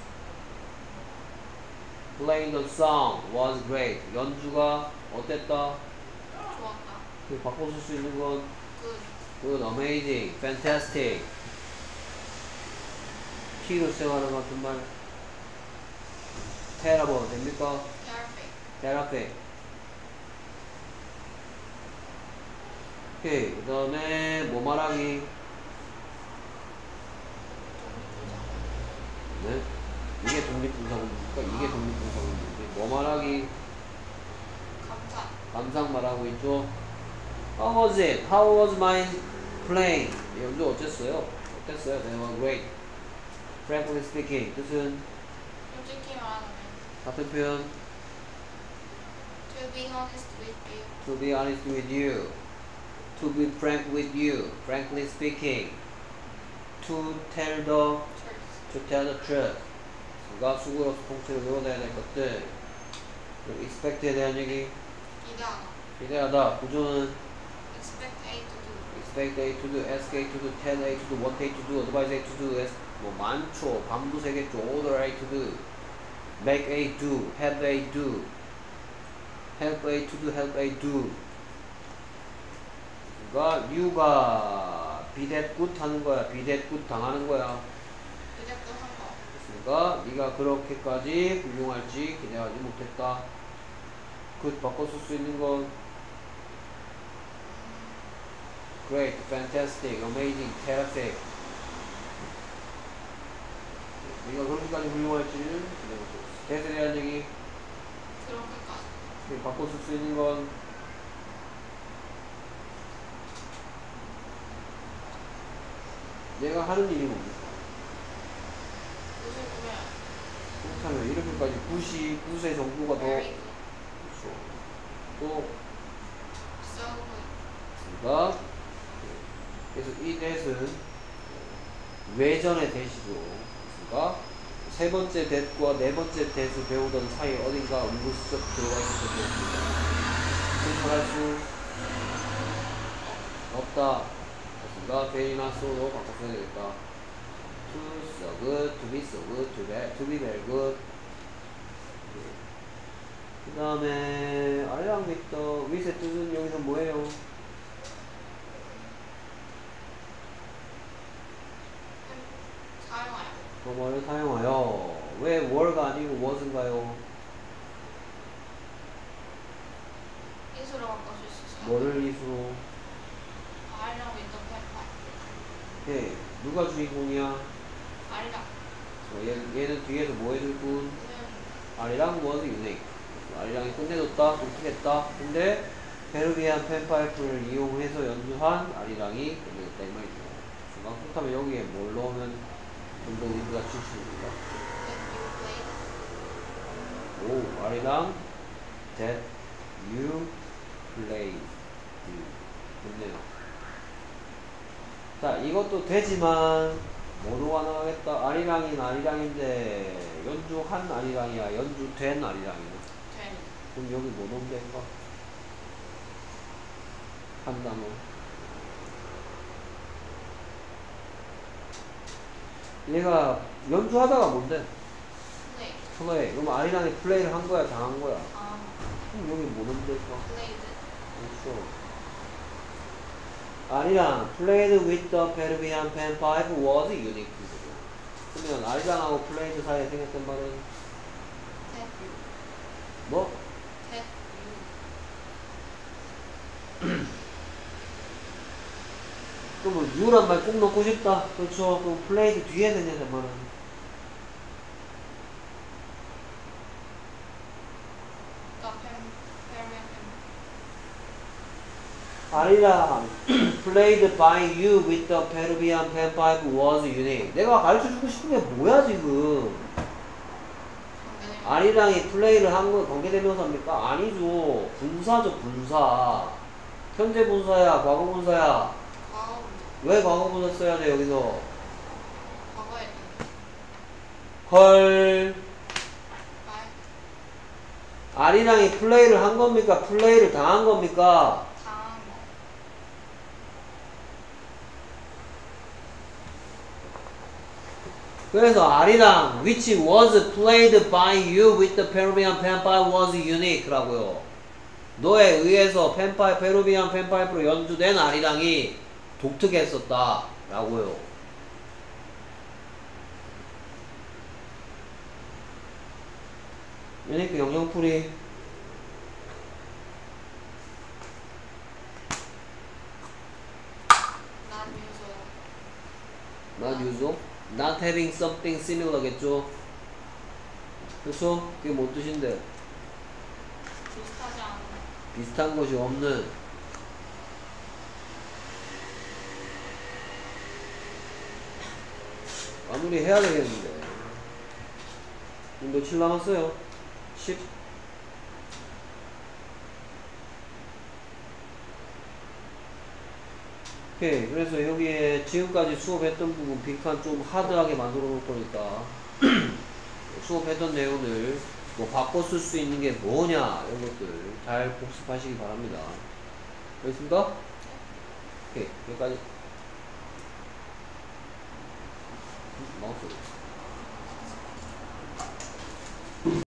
playing the song was great. 연주가 어땠다? 좋았다. 그 바꿔 쓸 수 있는 건 Good. good, amazing, fantastic. T로 시작하는 것 같은 말 terrible 됩니까? Perfect. terrific. 오케이. 그 다음에 뭐 말하기? 네? 이게 독립분사구문입니까? 이게 독립분사구문인데 뭐 말하기? 감사. 감상 말하고 있죠? How was it? How was my playing? 연주 어땠어요? 어땠어요? They were great. Frankly speaking 뜻은 솔직히 말하면 같은 표현 to be honest with you. To be honest with you. To be frank with you. Frankly speaking. To tell the Truth. To tell the truth. 그가 수고로서 통째로 외워놔야 될 것들. 그리고 expect에 대한 얘기. 기대하다. 기대하다. 구조는 Expect A to do. expect A to do, ask A to do, tell A to do, want A to do, advise A to do, ask, 뭐 많죠. 밤도 새겠죠. order A to do, make A do, have A do, help A to do, help A do. 그러니까 you가 be that good 하는 거야. be that good 당하는 거야. 기대도 한 거. 그러니까 네가 그렇게까지 훌륭할지 기대하지 못했다. good 바꿔 쓸 수 있는 건 great, fantastic, amazing, terrific. 네가 그렇게까지 훌륭할지는 기대 못했어. that에 대한 얘기 그렇게까지. 바꿔 쓸 수 있는 건 얘가 하는 일이 뭡니까? 무슨 구매야? 그렇다면 이렇게까지 굿이 굿의 정도가 더 Very good. 그렇죠. 또 So good. 그러니까 그래서 이 that은 외전의 that이죠. 그러니까 세 번째 that과 네 번째 that을 배우던 사이 어딘가 은근슬쩍 들어가 있었던 것입니다. 생각할 수 없다. 그러니까 very나 so로 바꿔서야 되겠다. To so good, to be so good, to be, to be very good. 그 다음에 along with the with의 뜻은 여기서 뭐예요? 사용하여. 뭐를 사용하여. 왜 were가 아니고 was인가요? 이수로 바꿔줄 수 있어요. 뭐를 이수로? I know with the pen. 예, 누가 주인공이야? 아리랑. 어, 얘, 얘는 뒤에서 뭐 해줄 뿐? 아리랑 was unique. 아리랑이 끝내줬다, 독특했다. 근데 페르비안 펜파이프를 이용해서 연주한 아리랑이 끝내줬다 이 말이죠. 중간 그렇다면 여기에 뭘 넣으면 좀 더 의미가 주시는가? That you played. 오, 아리랑 that you played. 좋네요. 자, 이것도 되지만 뭐로가 나가겠다. 아리랑인 아리랑인데 연주한 아리랑이야, 연주된 아리랑이야. 된. 그럼 여기 뭐 넣으면 될까? 한 단어. 얘가 연주하다가 뭔데? Play. 플레이. 그럼 아리랑이 플레이를 한 거야, 당한 거야? 아. 그럼 여기 뭐 넣으면 될까? Played. 그렇죠. 아리랑 played with the Peruvian panpipe was unique. 그러면 아리랑하고 플레이드 사이에 생겼던 말은 That you. 뭐? That you. 그러면 you란 말 꼭 넣고 싶다. 그렇죠. 그럼 played 뒤에 생겼던 말은 The pen. Peruvian pen. 아리랑 played by you with the Peruvian panpipe was unique. 내가 가르쳐주고 싶은 게 뭐야 지금? 관계되면. 아리랑이 플레이를 한 거 관계대명사입니까? 아니죠. 분사죠, 분사. 현재 분사야, 과거 분사야. 과거. 왜 과거 분사 써야 돼, 여기서? 과거에. 헐. 말. 아리랑이 플레이를 한 겁니까? 플레이를 당한 겁니까? 당한 거. 그래서 아리랑 which was played by you with the Peruvian panpipe was unique 라고요. 너에 의해서 펜파이, 페루비안 펜파이프로 연주된 아리랑이 독특했었다 라고요. 유니크 영영풀이 Not usual. not usual, not having something similar겠죠. 그렇죠? 그게 뭔 뜻인데? 비슷하지 않은. 비슷한 것이 없는. 마무리 해야 되겠는데. 며칠 남았어요? 십. 오케이. 그래서 여기에 지금까지 수업했던 부분 빈칸 좀 하드하게 만들어 놓을 거니까 수업했던 내용을 뭐 바꿔 쓸 수 있는 게 뭐냐 이런 것들 잘 복습하시기 바랍니다. 알겠습니까? 오케이. 여기까지. 마우스.